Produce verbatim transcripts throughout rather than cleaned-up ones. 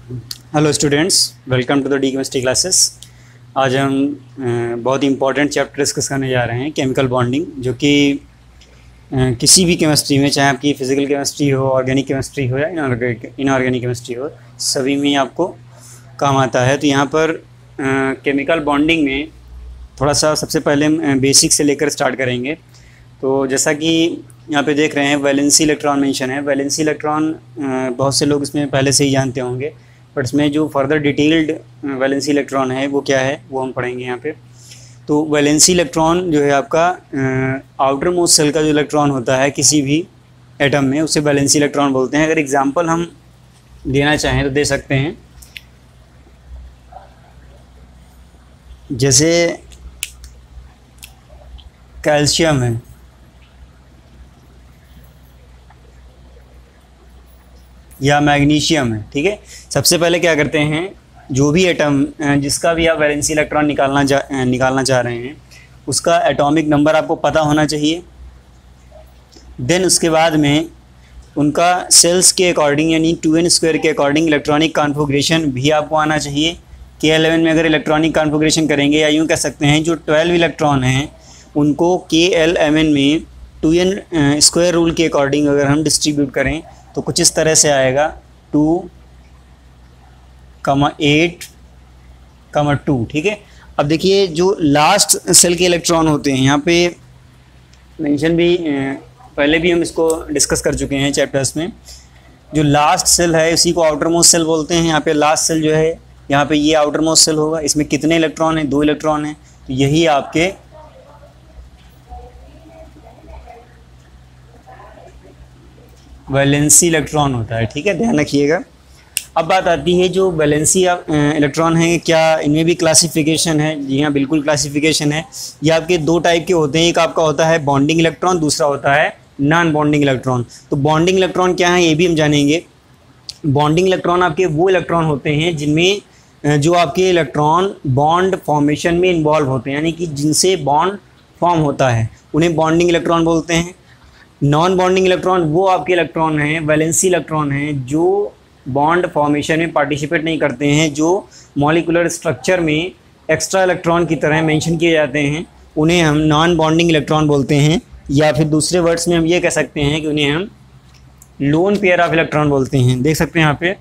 Hello students, welcome to the D chemistry classes. आज हम अ, बहुत ही इंपॉर्टेंट चैप्टर डिस्कस करने जा रहे हैं, केमिकल बॉन्डिंग, जो कि अ, किसी भी केमिस्ट्री में, चाहे आपकी फिजिकल केमिस्ट्री हो, ऑर्गेनिक केमिस्ट्री हो या इनऑर्गेनिक केमिस्ट्री हो, सभी में आपको काम आता है। तो यहाँ पर केमिकल बॉन्डिंग में थोड़ा सा सबसे पहले हम बेसिक से लेकर स्टार्ट करेंगे। तो जैसा कि यहाँ पे देख रहे हैं, वैलेंसी इलेक्ट्रॉन मेंशन है। वैलेंसी इलेक्ट्रॉन बहुत से लोग इसमें पहले से ही जानते होंगे, बट इसमें जो फर्दर डिटेल्ड वैलेंसी इलेक्ट्रॉन है वो क्या है वो हम पढ़ेंगे यहाँ पे। तो वैलेंसी इलेक्ट्रॉन जो है आपका आउटर मोस्ट सेल का जो इलेक्ट्रॉन होता है किसी भी एटम में, उसे वैलेंसी इलेक्ट्रॉन बोलते हैं। अगर एग्जांपल हम देना चाहें तो दे सकते हैं, जैसे कैल्शियम है, या मैग्नीशियम है। ठीक है, सबसे पहले क्या करते हैं, जो भी एटम जिसका भी आप वैलेंसी इलेक्ट्रॉन निकालना जा निकालना चाह रहे हैं, उसका एटॉमिक नंबर आपको पता होना चाहिए। देन उसके बाद में उनका सेल्स के अकॉर्डिंग, यानी टू एन स्क्वायर के अकॉर्डिंग इलेक्ट्रॉनिक कॉन्फ़िगरेशन भी आपको आना चाहिए। के एलेवन में अगर इलेक्ट्रॉनिक कॉन्फ़िगरेशन करेंगे, या यूँ कह सकते हैं जो ट्वेल्व इलेक्ट्रॉन हैं उनको के एल एम एन में टू एन स्क्वायर रूल के अकॉर्डिंग अगर हम डिस्ट्रीब्यूट करें तो कुछ इस तरह से आएगा, टू कमा एट कमा टू। ठीक है, अब देखिए जो लास्ट सेल के इलेक्ट्रॉन होते हैं, यहाँ पे मेंशन भी पहले भी हम इसको डिस्कस कर चुके हैं चैप्टर्स में। जो लास्ट सेल है उसी को आउटर मोस्ट सेल बोलते हैं। यहाँ पे लास्ट सेल जो है, यहाँ पे ये आउटर मोस्ट सेल होगा। इसमें कितने इलेक्ट्रॉन हैं? दो इलेक्ट्रॉन हैं। तो यही आपके वैलेंसी इलेक्ट्रॉन होता है। ठीक है, ध्यान रखिएगा। अब बात आती है जो वैलेंसी इलेक्ट्रॉन है, क्या इनमें भी क्लासिफिकेशन है? जी हाँ, बिल्कुल क्लासिफिकेशन है। ये आपके दो टाइप के होते हैं, एक आपका होता है बॉन्डिंग इलेक्ट्रॉन, दूसरा होता है नॉन बॉन्डिंग इलेक्ट्रॉन। तो बॉन्डिंग इलेक्ट्रॉन क्या है ये भी हम जानेंगे। बॉन्डिंग इलेक्ट्रॉन आपके वो इलेक्ट्रॉन होते हैं जिनमें जो आपके इलेक्ट्रॉन बॉन्ड फॉर्मेशन में इन्वॉल्व होते हैं, यानी कि जिनसे बॉन्ड फॉर्म होता है, उन्हें बॉन्डिंग इलेक्ट्रॉन बोलते हैं। नॉन बॉन्डिंग इलेक्ट्रॉन वो आपके इलेक्ट्रॉन हैं, वैलेंसी इलेक्ट्रॉन हैं, जो बॉन्ड फॉर्मेशन में पार्टिसिपेट नहीं करते हैं, जो मॉलिक्यूलर स्ट्रक्चर में एक्स्ट्रा इलेक्ट्रॉन की तरह मेंशन किए जाते हैं, उन्हें हम नॉन बॉन्डिंग इलेक्ट्रॉन बोलते हैं। या फिर दूसरे वर्ड्स में हम ये कह सकते हैं कि उन्हें हम लोन पेयर ऑफ इलेक्ट्रॉन बोलते हैं। देख सकते हैं यहाँ पे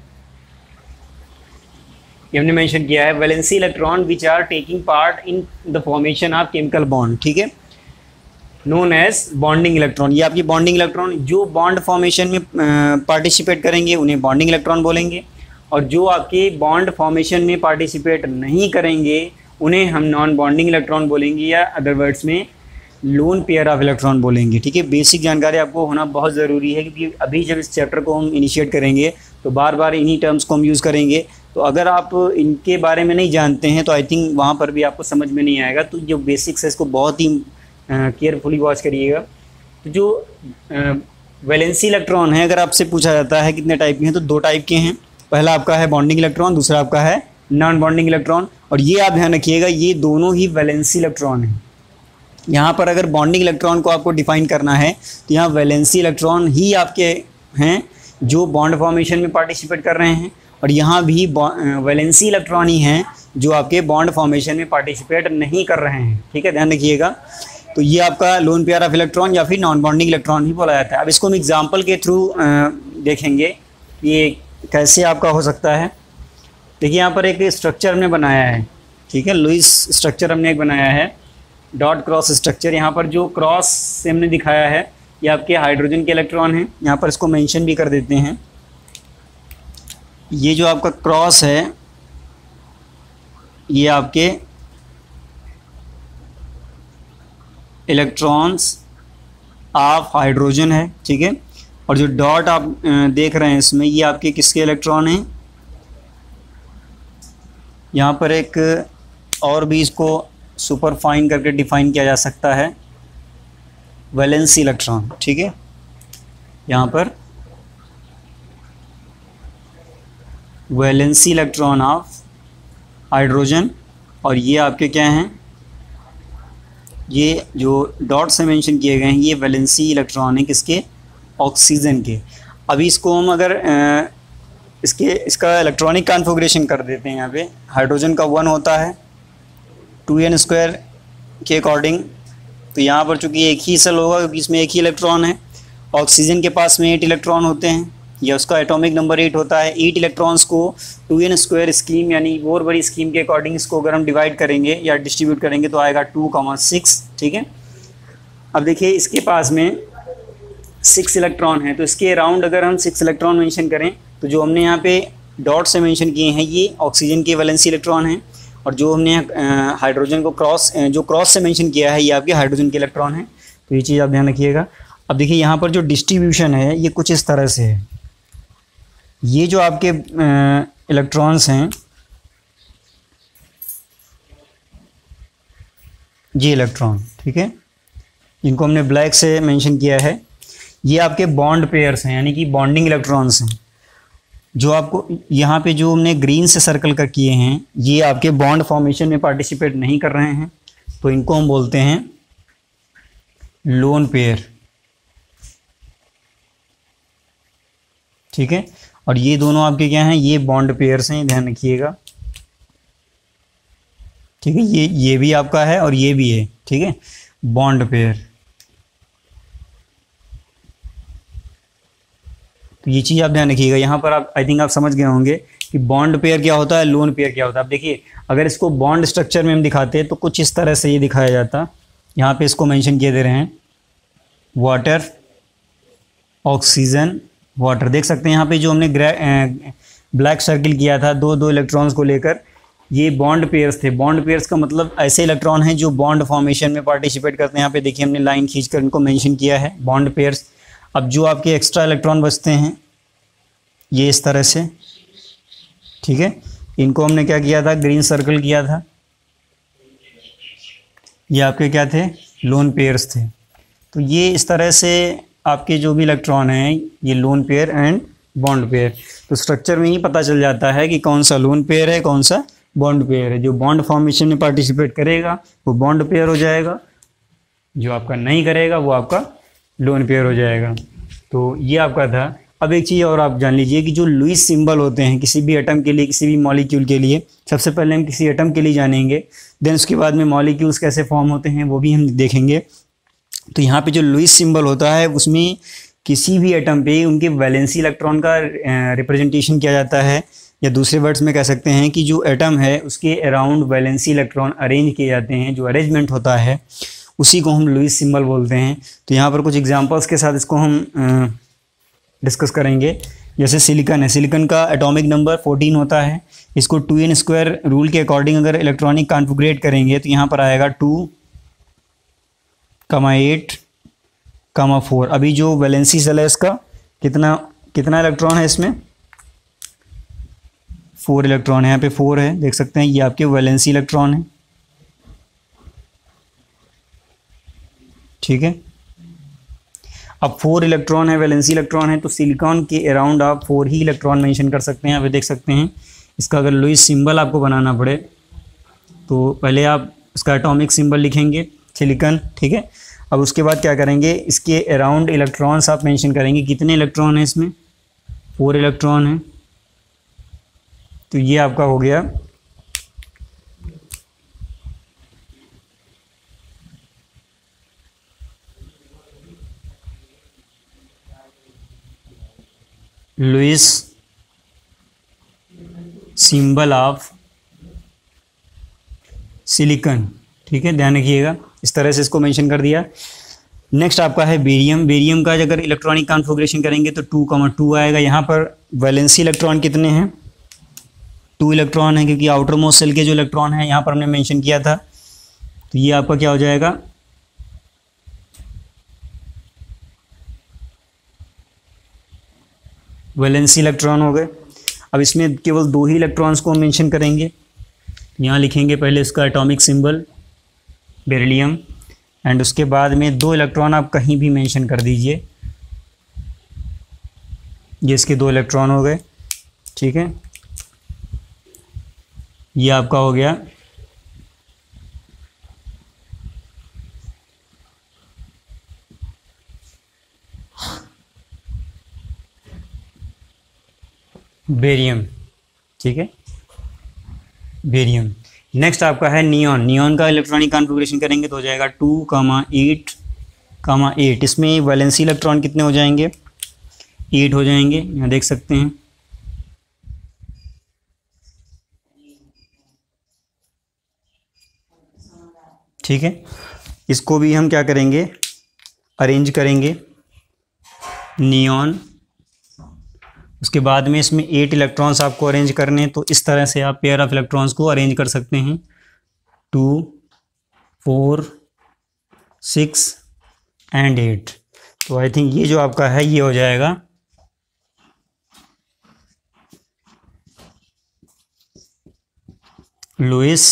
ये हमने मेंशन किया है, valency electron which are taking part in the formation of chemical bond. ठीक है, नोन एज बॉन्डिंग इलेक्ट्रॉन। ये आपकी बॉन्डिंग इलेक्ट्रॉन जो बॉन्ड फॉर्मेशन में पार्टिसिपेट करेंगे उन्हें बॉन्डिंग इलेक्ट्रॉन बोलेंगे, और जो आपके बॉन्ड फॉर्मेशन में पार्टिसिपेट नहीं करेंगे उन्हें हम नॉन बॉन्डिंग इलेक्ट्रॉन बोलेंगे, या अदर वर्ड्स में लोन पेयर ऑफ इलेक्ट्रॉन बोलेंगे। ठीक है, बेसिक जानकारी आपको होना बहुत ज़रूरी है, क्योंकि अभी जब इस चैप्टर को हम इनिशिएट करेंगे तो बार बार इन्हीं टर्म्स को हम यूज़ करेंगे। तो अगर आप इनके बारे में नहीं जानते हैं तो आई थिंक वहाँ पर भी आपको समझ में नहीं आएगा। तो जो बेसिक्स है इसको बहुत ही केयरफुली वॉच करिएगा। तो जो वैलेंसी इलेक्ट्रॉन है, अगर आपसे पूछा जाता है कितने टाइप के हैं, तो दो टाइप के हैं। पहला आपका है बॉन्डिंग इलेक्ट्रॉन, दूसरा आपका है नॉन बॉन्डिंग इलेक्ट्रॉन। और ये आप ध्यान रखिएगा, ये दोनों ही वैलेंसी इलेक्ट्रॉन हैं। यहाँ पर अगर बॉन्डिंग इलेक्ट्रॉन को आपको डिफाइन करना है तो यहाँ वैलेंसी इलेक्ट्रॉन ही आपके हैं जो बॉन्ड फॉर्मेशन में पार्टिसिपेट कर रहे हैं, और यहाँ भी वैलेंसी इलेक्ट्रॉन ही हैं जो आपके बॉन्ड फॉर्मेशन में पार्टिसिपेट नहीं कर रहे हैं। ठीक है, ध्यान रखिएगा। तो ये आपका लोन पेयर ऑफ इलेक्ट्रॉन या फिर नॉन बॉन्डिंग इलेक्ट्रॉन ही बोला जाता है। अब इसको हम एग्जांपल के थ्रू देखेंगे ये कैसे आपका हो सकता है। देखिए यहाँ पर एक स्ट्रक्चर हमने बनाया है। ठीक है, लुईस स्ट्रक्चर हमने एक बनाया है, डॉट क्रॉस स्ट्रक्चर। यहाँ पर जो क्रॉस से हमने दिखाया है ये आपके हाइड्रोजन के इलेक्ट्रॉन हैं। यहाँ पर इसको मेंशन भी कर देते हैं। ये जो आपका क्रॉस है ये आपके इलेक्ट्रॉन्स ऑफ हाइड्रोजन है। ठीक है, और जो डॉट आप देख रहे हैं इसमें ये आपके किसके इलेक्ट्रॉन हैं? यहाँ पर एक और भी इसको सुपर फाइन करके डिफाइन किया जा सकता है, वैलेंसी इलेक्ट्रॉन। ठीक है, यहाँ पर वैलेंसी इलेक्ट्रॉन ऑफ हाइड्रोजन, और ये आपके क्या हैं? ये जो डॉट से मेंशन किए गए हैं ये वैलेंसी इलेक्ट्रॉन है किसके? ऑक्सीजन के। अभी इसको हम अगर इसके इसका इलेक्ट्रॉनिक कॉन्फ़िगरेशन कर देते हैं। यहाँ पे हाइड्रोजन का वन होता है टू एन स्क्वायर के अकॉर्डिंग, तो यहाँ पर चूँकि एक ही सेल होगा क्योंकि इसमें एक ही इलेक्ट्रॉन है। ऑक्सीजन के पास में एट इलेक्ट्रॉन होते हैं, या उसका एटॉमिक नंबर एट होता है। एट इलेक्ट्रॉन्स को टू एन स्क्वायर स्कीम यानी बोर बड़ी स्कीम के अकॉर्डिंग इसको अगर हम डिवाइड करेंगे या डिस्ट्रीब्यूट करेंगे तो आएगा टू कॉमा सिक्स। ठीक है, अब देखिए इसके पास में सिक्स इलेक्ट्रॉन है, तो इसके अराउंड अगर हम सिक्स इलेक्ट्रॉन मेंशन करें तो जो हमने यहाँ पे डॉट से मेंशन किए हैं ये ऑक्सीजन के वैलेंसी इलेक्ट्रॉन हैं, और जो हमने हाइड्रोजन को क्रॉस जो क्रॉस से मेंशन किया है ये आपके हाइड्रोजन के इलेक्ट्रॉन हैं। तो ये चीज़ आप ध्यान रखिएगा। अब देखिए यहाँ पर जो डिस्ट्रीब्यूशन है ये कुछ इस तरह से है। ये जो आपके इलेक्ट्रॉन्स हैं, ये इलेक्ट्रॉन, ठीक है, जिनको हमने ब्लैक से मेंशन किया है, ये आपके बॉन्ड पेयर्स हैं यानी कि बॉन्डिंग इलेक्ट्रॉन्स हैं। जो आपको यहाँ पे जो हमने ग्रीन से सर्कल कर किए हैं ये आपके बॉन्ड फॉर्मेशन में पार्टिसिपेट नहीं कर रहे हैं, तो इनको हम बोलते हैं लोन पेयर। ठीक है, और ये दोनों आपके क्या हैं, ये बॉन्ड पेयर्स हैं, ध्यान रखिएगा। ठीक है, ये ये भी आपका है और ये भी है। ठीक है, बॉन्ड पेयर। तो ये चीज़ आप ध्यान रखिएगा। यहाँ पर आप आई थिंक आप समझ गए होंगे कि बॉन्ड पेयर क्या होता है, लोन पेयर क्या होता है। अब देखिए अगर इसको बॉन्ड स्ट्रक्चर में हम दिखाते हैं तो कुछ इस तरह से ये दिखाया जाता। यहाँ पे इसको मेंशन किए दे रहे हैं वाटर, ऑक्सीजन, वाटर। देख सकते हैं यहाँ पे जो हमने ब्लैक सर्किल किया था दो दो इलेक्ट्रॉन्स को लेकर, ये बॉन्ड पेयर्स थे। बॉन्ड पेयर्स का मतलब ऐसे इलेक्ट्रॉन हैं जो बॉन्ड फॉर्मेशन में पार्टिसिपेट करते हैं। यहाँ पे देखिए हमने लाइन खींचकर इनको मेंशन किया है, बॉन्ड पेयर्स। अब जो आपके एक्स्ट्रा इलेक्ट्रॉन बचते हैं ये इस तरह से, ठीक है, इनको हमने क्या किया था, ग्रीन सर्कल किया था। ये आपके क्या थे, लोन पेयर्स थे। तो ये इस तरह से आपके जो भी इलेक्ट्रॉन हैं ये lone pair and bond pair. तो स्ट्रक्चर में ही पता चल जाता है कि कौन सा लोन पेयर है, कौन सा बॉन्ड पेयर है। जो बॉन्ड फॉर्मेशन में पार्टिसिपेट करेगा वो बॉन्ड पेयर हो जाएगा, जो आपका नहीं करेगा वो आपका लोन पेयर हो जाएगा। तो ये आपका था। अब एक चीज़ और आप जान लीजिए कि जो लुईस सिंबल होते हैं किसी भी एटम के लिए, किसी भी मॉलिक्यूल के लिए, सबसे पहले हम किसी एटम के लिए जानेंगे, देन उसके बाद में मॉलिक्यूल्स कैसे फॉर्म होते हैं वो भी हम देखेंगे। तो यहाँ पे जो लुईस सिंबल होता है उसमें किसी भी एटम पे उनके वैलेंसी इलेक्ट्रॉन का रिप्रेजेंटेशन किया जाता है, या दूसरे वर्ड्स में कह सकते हैं कि जो एटम है उसके अराउंड वैलेंसी इलेक्ट्रॉन अरेंज किए जाते हैं। जो अरेंजमेंट होता है उसी को हम लुईस सिंबल बोलते हैं। तो यहाँ पर कुछ एग्जांपल्स के साथ इसको हम डिस्कस करेंगे। जैसे सिलिकॉन है, सिलिकॉन का एटॉमिक नंबर फोर्टीन होता है। इसको टू एन स्क्वायर रूल के अकॉर्डिंग अगर इलेक्ट्रॉनिक कॉन्फ़िगरेट करेंगे तो यहाँ पर आएगा two comma eight comma four. अभी जो वैलेंसी सेल है इसका कितना कितना इलेक्ट्रॉन है, इसमें फोर इलेक्ट्रॉन है। यहाँ पे फोर है, देख सकते हैं, ये आपके वैलेंसी इलेक्ट्रॉन है। ठीक है, अब फोर इलेक्ट्रॉन है, वैलेंसी इलेक्ट्रॉन है, तो सिलिकॉन के अराउंड आप फोर ही इलेक्ट्रॉन मेंशन कर सकते हैं। यहाँ पे देख सकते हैं। इसका अगर लुईस सिंबल आपको बनाना पड़े तो पहले आप इसका एटॉमिक सिंबल लिखेंगे सिलिकॉन। ठीक है, अब उसके बाद क्या करेंगे, इसके अराउंड इलेक्ट्रॉन्स आप मेंशन करेंगे। कितने इलेक्ट्रॉन है इसमें, फोर इलेक्ट्रॉन है। तो ये आपका हो गया लुईस सिंबल ऑफ सिलिकॉन। ठीक है, ध्यान रखिएगा, इस तरह से इसको मेंशन कर दिया। नेक्स्ट आपका है बेरियम। बेरियम का अगर इलेक्ट्रॉनिक कॉन्फ़िगरेशन करेंगे तो टू कमा टू आएगा। यहाँ पर वैलेंसी इलेक्ट्रॉन कितने हैं, टू इलेक्ट्रॉन है, क्योंकि आउटर मोस्ट सेल के जो इलेक्ट्रॉन है यहाँ पर हमने मेंशन किया था। तो ये आपका क्या हो जाएगा, वैलेंसी इलेक्ट्रॉन हो गए। अब इसमें केवल दो ही इलेक्ट्रॉन्स को मेंशन करेंगे। यहाँ लिखेंगे पहले इसका एटॉमिक सिंबल बेरिलियम, एंड उसके बाद में दो इलेक्ट्रॉन आप कहीं भी मेंशन कर दीजिए। ये इसके दो इलेक्ट्रॉन हो गए। ठीक है, ये आपका हो गया बेरियम, ठीक है, बेरियम। नेक्स्ट आपका है नियॉन। नियॉन का इलेक्ट्रॉनिक कॉन्फ़िगरेशन करेंगे तो हो जाएगा two comma eight comma eight. इसमें वैलेंसी इलेक्ट्रॉन कितने हो जाएंगे, एट हो जाएंगे, यहाँ देख सकते हैं। ठीक है, इसको भी हम क्या करेंगे, अरेंज करेंगे नियॉन। उसके बाद में इसमें एट इलेक्ट्रॉन्स आपको अरेंज करने, तो इस तरह से आप पेयर ऑफ इलेक्ट्रॉन्स को अरेंज कर सकते हैं, two four six and eight. तो आई थिंक ये जो आपका है ये हो जाएगा लुईस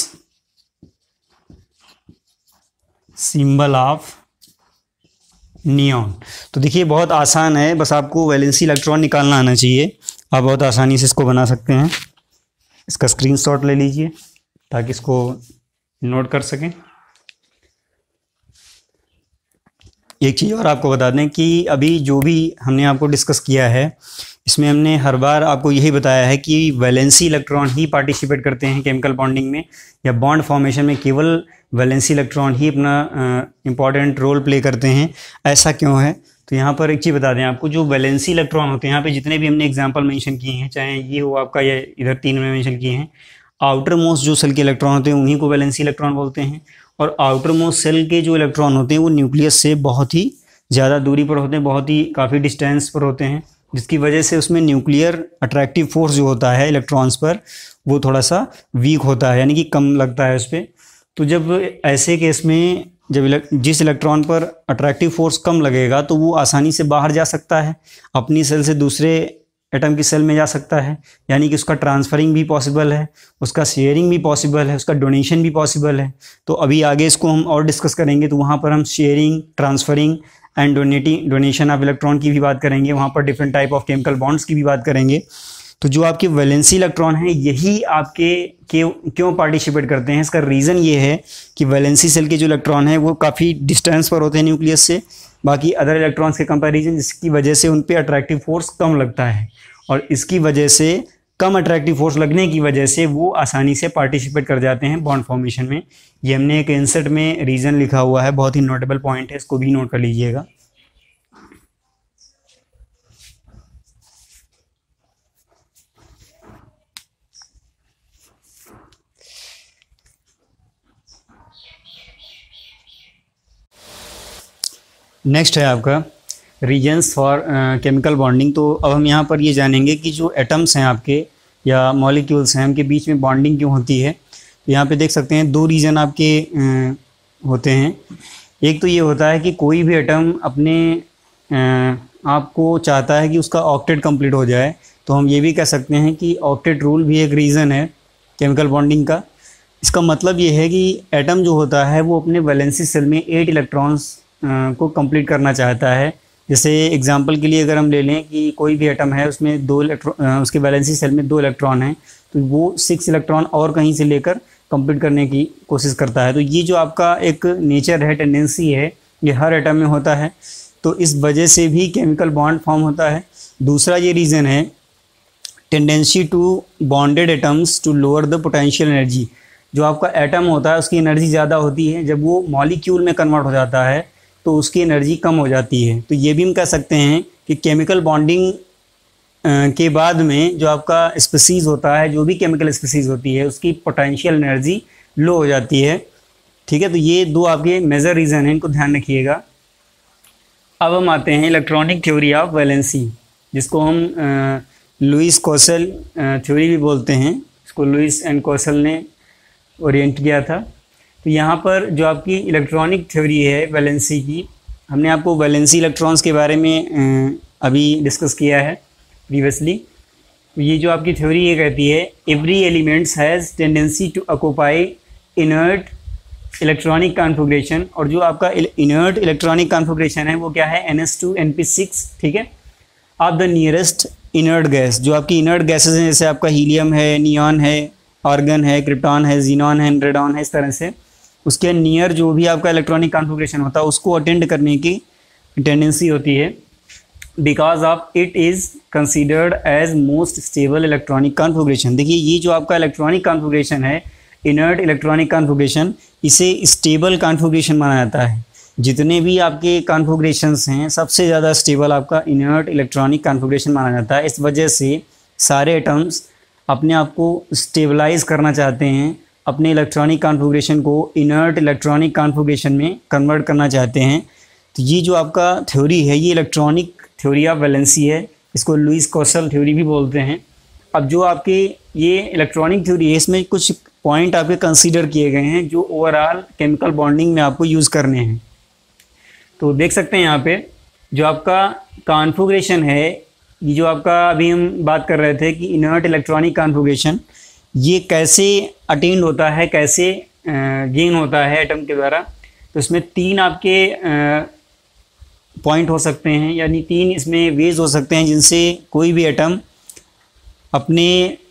सिंबल ऑफ नियॉन। तो देखिए बहुत आसान है, बस आपको वैलेंसी इलेक्ट्रॉन निकालना आना चाहिए। आप बहुत आसानी से इसको बना सकते हैं। इसका स्क्रीनशॉट ले लीजिए ताकि इसको नोट कर सकें। एक चीज़ और आपको बता दें कि अभी जो भी हमने आपको डिस्कस किया है, इसमें हमने हर बार आपको यही बताया है कि वैलेंसी इलेक्ट्रॉन ही पार्टिसिपेट करते हैं केमिकल बॉन्डिंग में या बॉन्ड फॉर्मेशन में। केवल वैलेंसी इलेक्ट्रॉन ही अपना इम्पॉर्टेंट रोल प्ले करते हैं। ऐसा क्यों है, तो यहाँ पर एक चीज़ बता दें आपको, जो वैलेंसी इलेक्ट्रॉन होते हैं, यहाँ पे जितने भी हमने एग्जांपल मेंशन किए हैं, चाहे ये हो आपका या इधर तीन में मेंशन किए हैं, आउटर मोस्ट जो सेल के इलेक्ट्रॉन होते हैं उन्हीं को वैलेंसी इलेक्ट्रॉन बोलते हैं। और आउटर मोस्ट सेल के जो इलेक्ट्रॉन होते हैं वो न्यूक्लियस से बहुत ही ज़्यादा दूरी पर होते हैं, बहुत ही काफ़ी डिस्टेंस पर होते हैं, जिसकी वजह से उसमें न्यूक्लियर अट्रैक्टिव फोर्स जो होता है इलेक्ट्रॉन्स पर वो थोड़ा सा वीक होता है, यानी कि कम लगता है उस पर। तो जब ऐसे केस में जब जिस इलेक्ट्रॉन पर अट्रैक्टिव फोर्स कम लगेगा तो वो आसानी से बाहर जा सकता है, अपनी सेल से दूसरे एटम की सेल में जा सकता है, यानी कि उसका ट्रांसफरिंग भी पॉसिबल है, उसका शेयरिंग भी पॉसिबल है, उसका डोनेशन भी पॉसिबल है। तो अभी आगे इसको हम और डिस्कस करेंगे, तो वहाँ पर हम sharing, transferring and donating donation of electron की भी बात करेंगे। वहाँ पर different type of chemical bonds की भी बात करेंगे। तो जो आपके वैलेंसी इलेक्ट्रॉन हैं यही आपके क्यों क्यों पार्टिसिपेट करते हैं, इसका रीज़न ये है कि वैलेंसी सेल के जो इलेक्ट्रॉन हैं वो काफ़ी डिस्टेंस पर होते हैं न्यूक्लियस से, बाकी अदर इलेक्ट्रॉन्स के कंपैरिजन, जिसकी वजह से उन पे अट्रैक्टिव फोर्स कम लगता है। और इसकी वजह से, कम अट्रैक्टिव फोर्स लगने की वजह से वो आसानी से पार्टिसिपेट कर जाते हैं बॉन्ड फॉर्मेशन में। ये हमने एक इंसर्ट में रीज़न लिखा हुआ है, बहुत ही नोटेबल पॉइंट है, इसको भी नोट कर लीजिएगा। नेक्स्ट है आपका रीजन्स फॉर केमिकल बॉन्डिंग। तो अब हम यहाँ पर ये जानेंगे कि जो एटम्स हैं आपके या मॉलिक्यूल्स हैं, उनके बीच में बॉन्डिंग क्यों होती है। तो यहाँ पे देख सकते हैं दो रीज़न आपके uh, होते हैं। एक तो ये होता है कि कोई भी एटम अपने uh, आपको चाहता है कि उसका ऑक्टेट कंप्लीट हो जाए, तो हम ये भी कह सकते हैं कि ऑक्टेट रूल भी एक रीज़न है केमिकल बॉन्डिंग का। इसका मतलब ये है कि एटम जो होता है वो अपने वैलेंसी सेल में एट इलेक्ट्रॉन्स को कंप्लीट करना चाहता है। जैसे एग्जांपल के लिए अगर हम ले लें कि कोई भी एटम है, उसमें दो इलेक्ट्रॉन, उसके वैलेंसी सेल में दो इलेक्ट्रॉन हैं, तो वो सिक्स इलेक्ट्रॉन और कहीं से लेकर कंप्लीट करने की कोशिश करता है। तो ये जो आपका एक नेचर है, टेंडेंसी है, ये हर एटम में होता है। तो इस वजह से भी केमिकल बॉन्ड फॉर्म होता है। दूसरा ये रीज़न है tendency to bonded atoms to lower the potential energy. जो आपका एटम होता है उसकी एनर्जी ज़्यादा होती है, जब वो मॉलिक्यूल में कन्वर्ट हो जाता है तो उसकी एनर्जी कम हो जाती है। तो ये भी हम कह सकते हैं कि केमिकल बॉन्डिंग के बाद में जो आपका स्पीसीज़ होता है, जो भी केमिकल स्पीसीज़ होती है, उसकी पोटेंशियल एनर्जी लो हो जाती है। ठीक है, तो ये दो आपके मेजर रीज़न हैं, इनको ध्यान रखिएगा। अब हम आते हैं इलेक्ट्रॉनिक थ्योरी ऑफ वैलेंसी, जिसको हम लुईस कौशल थ्योरी भी बोलते हैं। इसको लुईस एंड कौशल ने ओरिएंट किया था। तो यहाँ पर जो आपकी इलेक्ट्रॉनिक थ्योरी है वैलेंसी की, हमने आपको वैलेंसी इलेक्ट्रॉन्स के बारे में अभी डिस्कस किया है प्रीवियसली। तो ये जो आपकी थ्योरी ये कहती है every elements has tendency to occupy inert electronic configuration. और जो आपका इनर्ट इलेक्ट्रॉनिक कॉन्फ़िगरेशन है वो क्या है, N S two N P six. ठीक है, of the nearest inert gas. जो आपकी इनर्ट गैसेज हैं, जैसे आपका हीलियम है, नियॉन है, आर्गन है, क्रिप्टॉन है, जीनॉन है, रेडॉन है, इस तरह से उसके नियर जो भी आपका इलेक्ट्रॉनिक कॉन्फ़िगरेशन होता है उसको अटेंड करने की टेंडेंसी होती है। Because of it is considered as most stable electronic configuration. देखिए ये जो आपका इलेक्ट्रॉनिक कॉन्फ़िगरेशन है, इनर्ट इलेक्ट्रॉनिक कॉन्फ़िगरेशन, इसे स्टेबल कॉन्फ़िगरेशन माना जाता है। जितने भी आपके कॉन्फ़िगरेशंस हैं सबसे ज़्यादा स्टेबल आपका इनर्ट इलेक्ट्रॉनिक कॉन्फ़िगरेशन माना जाता है। इस वजह से सारे एटम्स अपने आप को स्टेबलाइज करना चाहते हैं, अपने इलेक्ट्रॉनिक कॉन्फ़िगरेशन को इनर्ट इलेक्ट्रॉनिक कॉन्फ़िगरेशन में कन्वर्ट करना चाहते हैं। तो ये जो आपका थ्योरी है ये इलेक्ट्रॉनिक थ्योरी ऑफ वैलेंसी है, इसको लुईस कौशल थ्योरी भी बोलते हैं। अब जो आपके ये इलेक्ट्रॉनिक थ्योरी है इसमें कुछ पॉइंट आपके कंसीडर किए गए हैं जो ओवरऑल केमिकल बॉन्डिंग में आपको यूज़ करने हैं। तो देख सकते हैं यहाँ पे जो आपका कॉन्फ़िगरेशन है, ये जो आपका अभी हम बात कर रहे थे कि इनर्ट इलेक्ट्रॉनिक कॉन्फ़िगरेशन ये कैसे अटेंड होता है, कैसे गेन होता है एटम के द्वारा। तो इसमें तीन आपके पॉइंट हो सकते हैं, यानी तीन इसमें वेज हो सकते हैं जिनसे कोई भी एटम अपने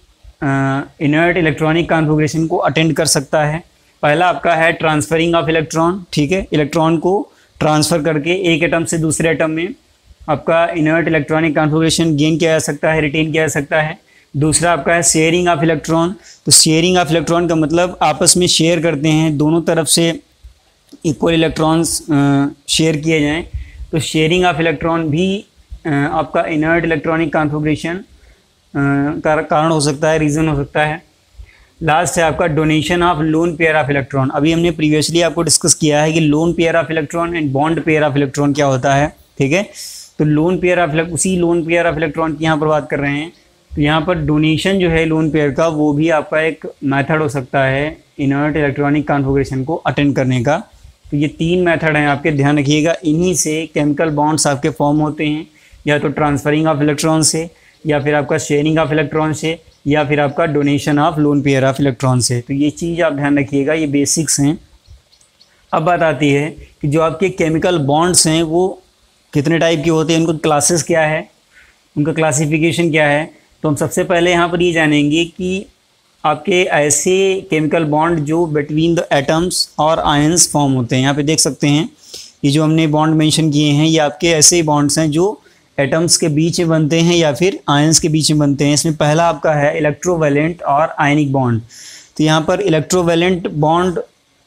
इनर्ट इलेक्ट्रॉनिक कॉन्फ़िगरेशन को अटेंड कर सकता है। पहला आपका है ट्रांसफरिंग ऑफ इलेक्ट्रॉन, ठीक है, इलेक्ट्रॉन को ट्रांसफ़र करके एक एटम से दूसरे एटम में आपका इनर्ट इलेक्ट्रॉनिक कॉन्फ़िगरेशन गेन किया जा सकता है, रिटेन किया जा सकता है। दूसरा आपका है शेयरिंग ऑफ इलेक्ट्रॉन। तो शेयरिंग ऑफ इलेक्ट्रॉन का मतलब आपस में शेयर करते हैं, दोनों तरफ से इक्वल इलेक्ट्रॉन्स शेयर किए जाएं। तो शेयरिंग ऑफ इलेक्ट्रॉन भी आपका इनर्ट इलेक्ट्रॉनिक कॉन्फ़िगरेशन का कारण हो सकता है, रीज़न हो सकता है। लास्ट है आपका donation of lone pair of electron. अभी हमने प्रीवियसली आपको डिस्कस किया है कि lone pair of electron and bond pair of electron क्या होता है, ठीक है। तो लोन पेयर ऑफ उसी लोन पेयर ऑफ इलेक्ट्रॉन की यहाँ पर बात कर रहे हैं। तो यहाँ पर डोनेशन जो है लोन पेयर का वो भी आपका एक मेथड हो सकता है इनर्ट इलेक्ट्रॉनिक कॉन्फ़िगरेशन को अटेंड करने का। तो ये तीन मेथड हैं आपके, ध्यान रखिएगा। इन्हीं से केमिकल बॉन्ड्स आपके फॉर्म होते हैं, या तो ट्रांसफरिंग ऑफ इलेक्ट्रॉन से, या फिर आपका शेयरिंग ऑफ इलेक्ट्रॉन से, या फिर आपका donation of lone pair of electron से। तो ये चीज़ आप ध्यान रखिएगा, ये बेसिक्स हैं। अब बात आती है कि जो आपके केमिकल बॉन्ड्स हैं वो कितने टाइप के होते हैं, उनको क्लासेस क्या है, उनका क्लासिफिकेशन क्या है। तो हम सबसे पहले यहाँ पर ये जानेंगे कि आपके ऐसे केमिकल बॉन्ड जो बिटवीन द एटम्स और आयंस फॉर्म होते हैं। यहाँ पे देख सकते हैं ये जो हमने बॉन्ड मेंशन किए हैं ये आपके ऐसे बॉन्ड्स हैं जो एटम्स के बीच में बनते हैं या फिर आयंस के बीच में बनते हैं। इसमें पहला आपका है इलेक्ट्रोवैलेंट और आयनिक बॉन्ड। तो यहाँ पर इलेक्ट्रोवैलेंट बॉन्ड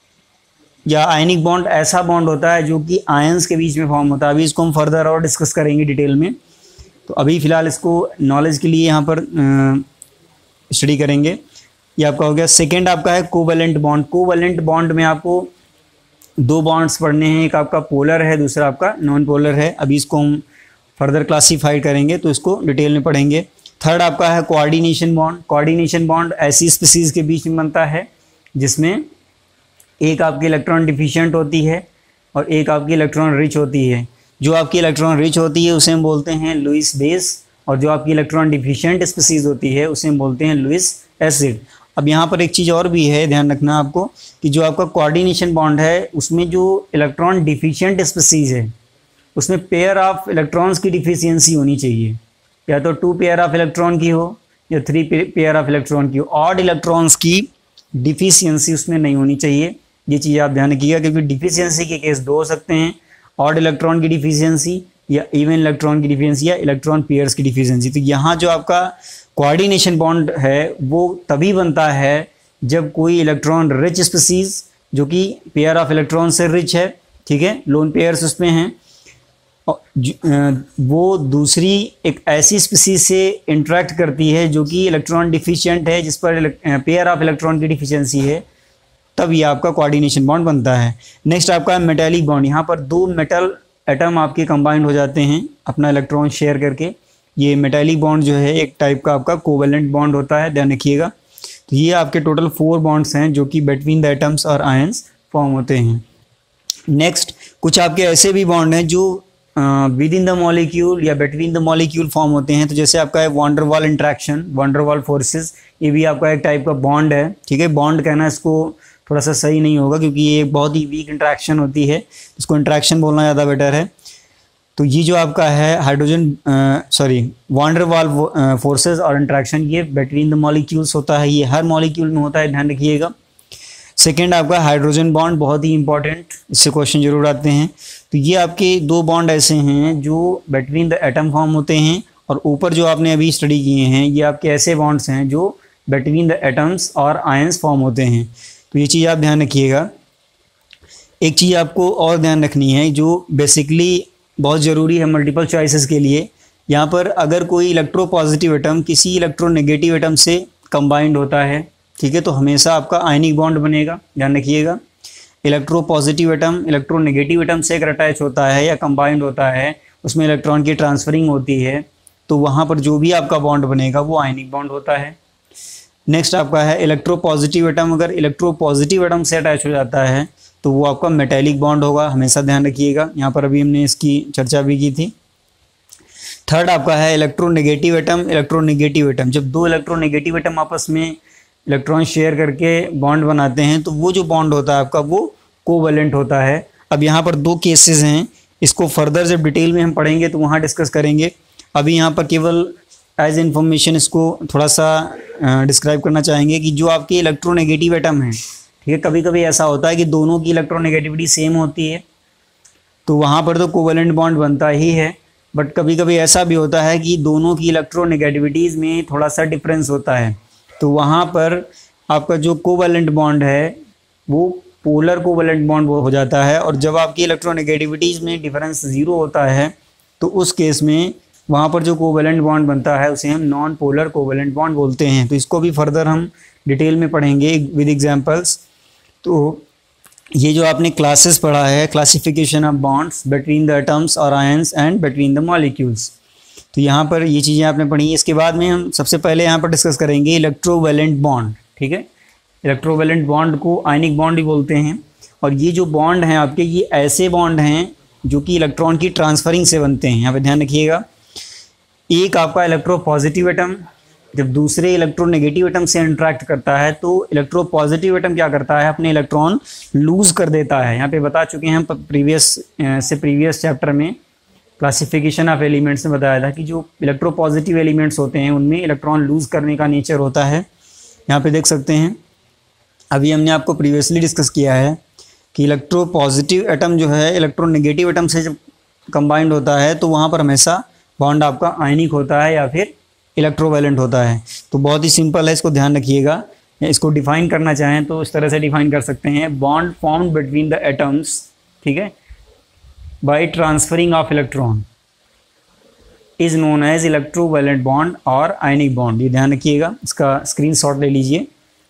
या आयनिक बॉन्ड ऐसा बॉन्ड होता है जो कि आयंस के बीच में फॉर्म होता है। अभी इसको हम फर्दर और डिस्कस करेंगे डिटेल में। तो अभी फ़िलहाल इसको नॉलेज के लिए यहाँ पर स्टडी करेंगे। ये आपका हो गया। सेकेंड आपका है कोवैलेंट बॉन्ड। कोवैलेंट बॉन्ड में आपको दो बॉन्ड्स पढ़ने हैं, एक आपका पोलर है, दूसरा आपका नॉन पोलर है। अभी इसको हम फर्दर क्लासीफाइड करेंगे तो इसको डिटेल में पढ़ेंगे। थर्ड आपका है कोऑर्डिनेशन बॉन्ड। कोऑर्डिनेशन बॉन्ड ऐसी स्पीसीज़ के बीच में बनता है जिसमें एक आपकी इलेक्ट्रॉन डिफिशिएंट होती है और एक आपकी इलेक्ट्रॉन रिच होती है। जो आपकी इलेक्ट्रॉन रिच होती है उसे हम बोलते हैं लुईस बेस, और जो आपकी इलेक्ट्रॉन डिफिशिएंट स्पीसीज़ होती है उसे हम बोलते हैं लुईस एसिड। अब यहाँ पर एक चीज़ और भी है, ध्यान रखना आपको कि जो आपका कोऑर्डिनेशन बॉन्ड है उसमें जो इलेक्ट्रॉन डिफिशिएंट स्पीसीज़ है उसमें पेयर ऑफ इलेक्ट्रॉन्स की डिफिशियंसी होनी चाहिए, या तो टू पेयर ऑफ इलेक्ट्रॉन की हो या थ्री पेयर ऑफ इलेक्ट्रॉन की हो। ऑड इलेक्ट्रॉन्स की डिफिशियंसी उसमें नहीं होनी चाहिए। ये चीज़ आप ध्यान रखिएगा क्योंकि डिफिशियंसी के केस दो हो सकते हैं, ऑड इलेक्ट्रॉन की डिफिशियंसी या इवन इलेक्ट्रॉन की डिफिशियंसी या इलेक्ट्रॉन पेयर्स की डिफिशियंसी। तो यहाँ जो आपका कोऑर्डिनेशन बॉन्ड है वो तभी बनता है जब कोई इलेक्ट्रॉन रिच स्पीसीज़ जो कि पेयर ऑफ इलेक्ट्रॉन से रिच है, ठीक है, लोन पेयर्स उसमें हैं, वो दूसरी एक ऐसी स्पीसीज से इंटरेक्ट करती है जो कि इलेक्ट्रॉन डिफिशिएंट है, जिस पर पेयर ऑफ इलेक्ट्रॉन की डिफिशियंसी है, तब ये आपका कोऑर्डिनेशन बॉन्ड बनता है। नेक्स्ट आपका मेटालिक बॉन्ड। यहाँ पर दो मेटल एटम आपके कंबाइंड हो जाते हैं अपना इलेक्ट्रॉन शेयर करके। ये मेटालिक बॉन्ड जो है एक टाइप का आपका कोवैलेंट बॉन्ड होता है, ध्यान रखिएगा। तो ये आपके टोटल फोर बॉन्ड्स हैं जो कि बिटवीन द एटम्स और आयंस फॉर्म होते हैं। नेक्स्ट कुछ आपके ऐसे भी बॉन्ड हैं जो विद इन द मॉलिक्यूल या बिटवीन द मॉलिक्यूल फॉर्म होते हैं। तो जैसे आपका है वॉन डर वाल इंट्रैक्शन, वॉन डर वाल फोर्सेस, ये भी आपका एक टाइप का बॉन्ड है, ठीक है। बॉन्ड कहना इसको थोड़ा सा सही नहीं होगा क्योंकि ये बहुत ही वीक इंट्रैक्शन होती है, इसको इंट्रैक्शन बोलना ज़्यादा बेटर है। तो ये जो आपका है हाइड्रोजन सॉरी वॉन डर वाल फोर्सेस और इंट्रैक्शन, ये बिटवीन द मॉलिक्यूल्स होता है, ये हर मॉलिक्यूल में होता है, ध्यान रखिएगा। सेकेंड आपका हाइड्रोजन बॉन्ड, बहुत ही इंपॉर्टेंट, इससे क्वेश्चन जरूर आते हैं। तो ये आपके दो बॉन्ड ऐसे हैं जो बिटवीन द एटम फॉर्म होते हैं, और ऊपर जो आपने अभी स्टडी किए हैं ये आपके ऐसे बॉन्ड्स हैं जो बिटवीन द एटम्स और आयंस फॉर्म होते हैं। तो ये चीज़ आप ध्यान रखिएगा। एक चीज़ आपको और ध्यान रखनी है जो बेसिकली बहुत ज़रूरी है मल्टीपल चॉइसेस के लिए, यहाँ पर अगर कोई इलेक्ट्रोपॉजिटिव एटम किसी इलेक्ट्रोनेगेटिव एटम से कंबाइंड होता है, ठीक है, तो हमेशा आपका आयनिक बॉन्ड बनेगा, ध्यान रखिएगा। इलेक्ट्रोपॉजिटिव एटम इलेक्ट्रोनेगेटिव एटम से अगर अटैच होता है या कंबाइंड होता है, उसमें इलेक्ट्रॉन की ट्रांसफरिंग होती है, तो वहाँ पर जो भी आपका बॉन्ड बनेगा वो आयनिक बॉन्ड होता है। नेक्स्ट आपका है इलेक्ट्रोपॉजिटिव एटम अगर इलेक्ट्रोपॉजिटिव एटम से अटैच हो जाता है तो वो आपका मेटेलिक बॉन्ड होगा, हमेशा ध्यान रखिएगा। यहाँ पर अभी हमने इसकी चर्चा भी की थी। थर्ड आपका है इलेक्ट्रोनेगेटिव एटम इलेक्ट्रोनेगेटिव एटम जब दो इलेक्ट्रोनेगेटिव एटम आपस में इलेक्ट्रॉन शेयर करके बॉन्ड बनाते हैं तो वो जो बॉन्ड होता है आपका वो कोवैलेंट होता है। अब यहाँ पर दो केसेस हैं, इसको फर्दर जब डिटेल में हम पढ़ेंगे तो वहाँ डिस्कस करेंगे। अभी यहाँ पर केवल एज इन्फॉर्मेशन इसको थोड़ा सा डिस्क्राइब करना चाहेंगे कि जो आपके इलेक्ट्रोनेगेटिव एटम हैं, ठीक है, कभी कभी ऐसा होता है कि दोनों की इलेक्ट्रोनेगेटिविटी सेम होती है तो वहाँ पर तो कोवैलेंट बॉन्ड बनता ही है, बट कभी कभी ऐसा भी होता है कि दोनों की इलेक्ट्रोनेगेटिविटीज़ में थोड़ा सा डिफरेंस होता है, तो वहाँ पर आपका जो कोवैलेंट बॉन्ड है वो पोलर कोवैलेंट बॉन्ड हो जाता है। और जब आपकी इलेक्ट्रोनेगेटिविटीज़ में डिफरेंस ज़ीरो होता है तो उस केस में वहाँ पर जो कोवैलेंट बॉन्ड बनता है उसे हम नॉन पोलर कोवैलेंट बॉन्ड बोलते हैं। तो इसको भी फर्दर हम डिटेल में पढ़ेंगे विद एग्जांपल्स। तो ये जो आपने क्लासेस पढ़ा है, classification of bonds between the atoms और ions and between the molecules, तो यहाँ पर ये चीज़ें आपने पढ़ी। इसके बाद में हम सबसे पहले यहाँ पर डिस्कस करेंगे इलेक्ट्रोवैलेंट बॉन्ड, ठीक है। इलेक्ट्रोवैलेंट बॉन्ड को आयनिक बॉन्ड भी बोलते हैं। और ये जो बॉन्ड हैं आपके, ये ऐसे बॉन्ड हैं जो कि इलेक्ट्रॉन की ट्रांसफरिंग से बनते हैं। यहाँ पर ध्यान रखिएगा, एक आपका इलेक्ट्रोपॉजिटिव एटम जब दूसरे इलेक्ट्रोनेगेटिव एटम से इंटरेक्ट करता है तो इलेक्ट्रोपॉजिटिव एटम क्या करता है, अपने इलेक्ट्रॉन लूज कर देता है। यहाँ पे बता चुके हैं हम प्रीवियस से प्रीवियस चैप्टर में क्लासिफिकेशन ऑफ एलिमेंट्स में बताया था कि जो इलेक्ट्रोपॉजिटिव एलिमेंट्स होते हैं उनमें इलेक्ट्रॉन लूज करने का नेचर होता है। यहाँ पे देख सकते हैं, अभी हमने आपको प्रीवियसली डिस्कस किया है कि इलेक्ट्रोपॉजिटिव एटम जो है इलेक्ट्रोनेगेटिव एटम से जब कंबाइंड होता है तो वहाँ पर हमेशा बॉन्ड आपका आयनिक होता है या फिर इलेक्ट्रोवैलेंट होता है। तो बहुत ही सिंपल है, इसको ध्यान रखिएगा। इसको डिफाइन करना चाहें तो इस तरह से डिफाइन कर सकते हैं, bond formed between the atoms, ठीक है, by transferring of electron is known as electrovalent bond और आयनिक बॉन्ड। ये ध्यान रखिएगा, इसका स्क्रीनशॉट ले लीजिए।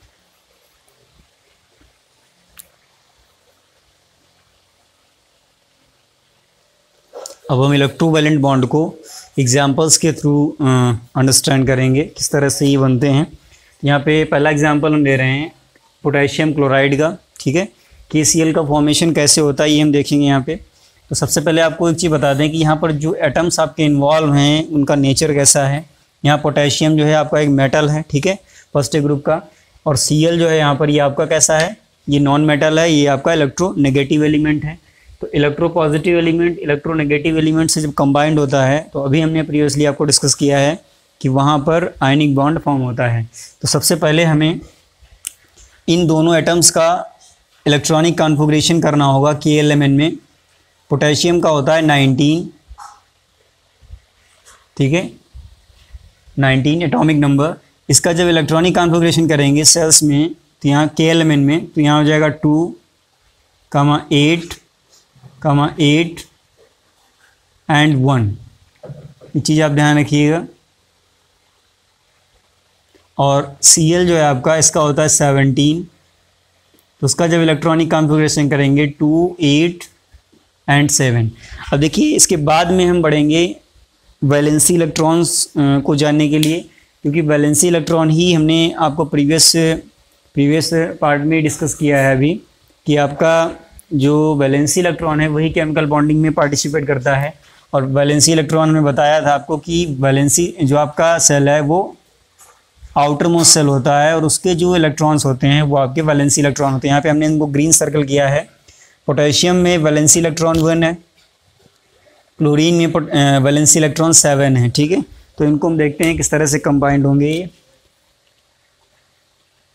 अब हम इलेक्ट्रोवैलेंट बॉन्ड को एग्जाम्पल्स के थ्रू अंडरस्टैंड करेंगे किस तरह से ये बनते हैं। यहाँ पे पहला एग्जाम्पल हम ले रहे हैं पोटेशियम क्लोराइड का, ठीक है। के सी एल का फॉर्मेशन कैसे होता है ये हम देखेंगे यहाँ पे। तो सबसे पहले आपको एक चीज़ बता दें कि यहाँ पर जो एटम्स आपके इन्वॉल्व हैं उनका नेचर कैसा है। यहाँ पोटेशियम जो है आपका एक मेटल है, ठीक है, फर्स्ट ग्रुप का, और सी एल जो है यहाँ पर ये आपका कैसा है, ये नॉन मेटल है, ये आपका इलेक्ट्रोनेगेटिव एलिमेंट है। तो इलेक्ट्रोपॉजिटिव एलिमेंट इलेक्ट्रोनेगेटिव एलिमेंट से जब कंबाइंड होता है तो अभी हमने प्रीवियसली आपको डिस्कस किया है कि वहाँ पर आयनिक बॉन्ड फॉर्म होता है। तो सबसे पहले हमें इन दोनों एटम्स का इलेक्ट्रॉनिक कॉन्फ़िगरेशन करना होगा के एल एम एन में। पोटेशियम का होता है नाइनटीन, ठीक है, नाइनटीन एटॉमिक नंबर। इसका जब इलेक्ट्रॉनिक कॉन्फ़िगरेशन करेंगे सेल्स में तो यहाँ के एल एम एन में तो यहाँ हो जाएगा two comma eight comma eight and one. ये चीज़ आप ध्यान रखिएगा। और सी एल जो है आपका इसका होता है सेवनटीन, तो उसका जब इलेक्ट्रॉनिक कॉन्फ़िगरेशन करेंगे टू एट एंड सेवन। अब देखिए इसके बाद में हम बढ़ेंगे वैलेंसी इलेक्ट्रॉन्स को जानने के लिए, क्योंकि वैलेंसी इलेक्ट्रॉन ही हमने आपको प्रीवियस प्रीवियस पार्ट में डिस्कस किया है अभी कि आपका जो वैलेंसी इलेक्ट्रॉन है वही केमिकल बॉन्डिंग में पार्टिसिपेट करता है। और वैलेंसी इलेक्ट्रॉन में बताया था आपको कि वैलेंसी जो आपका सेल है वो आउटर मोस्ट सेल होता है और उसके जो इलेक्ट्रॉन्स होते हैं वो आपके वैलेंसी इलेक्ट्रॉन होते हैं। यहाँ पे हमने इनको ग्रीन सर्कल किया है। पोटेशियम में वैलेंसी इलेक्ट्रॉन वन है, क्लोरीन में वैलेंसी इलेक्ट्रॉन सेवन है, ठीक है। तो इनको हम देखते हैं किस तरह से कंबाइंड होंगे ये।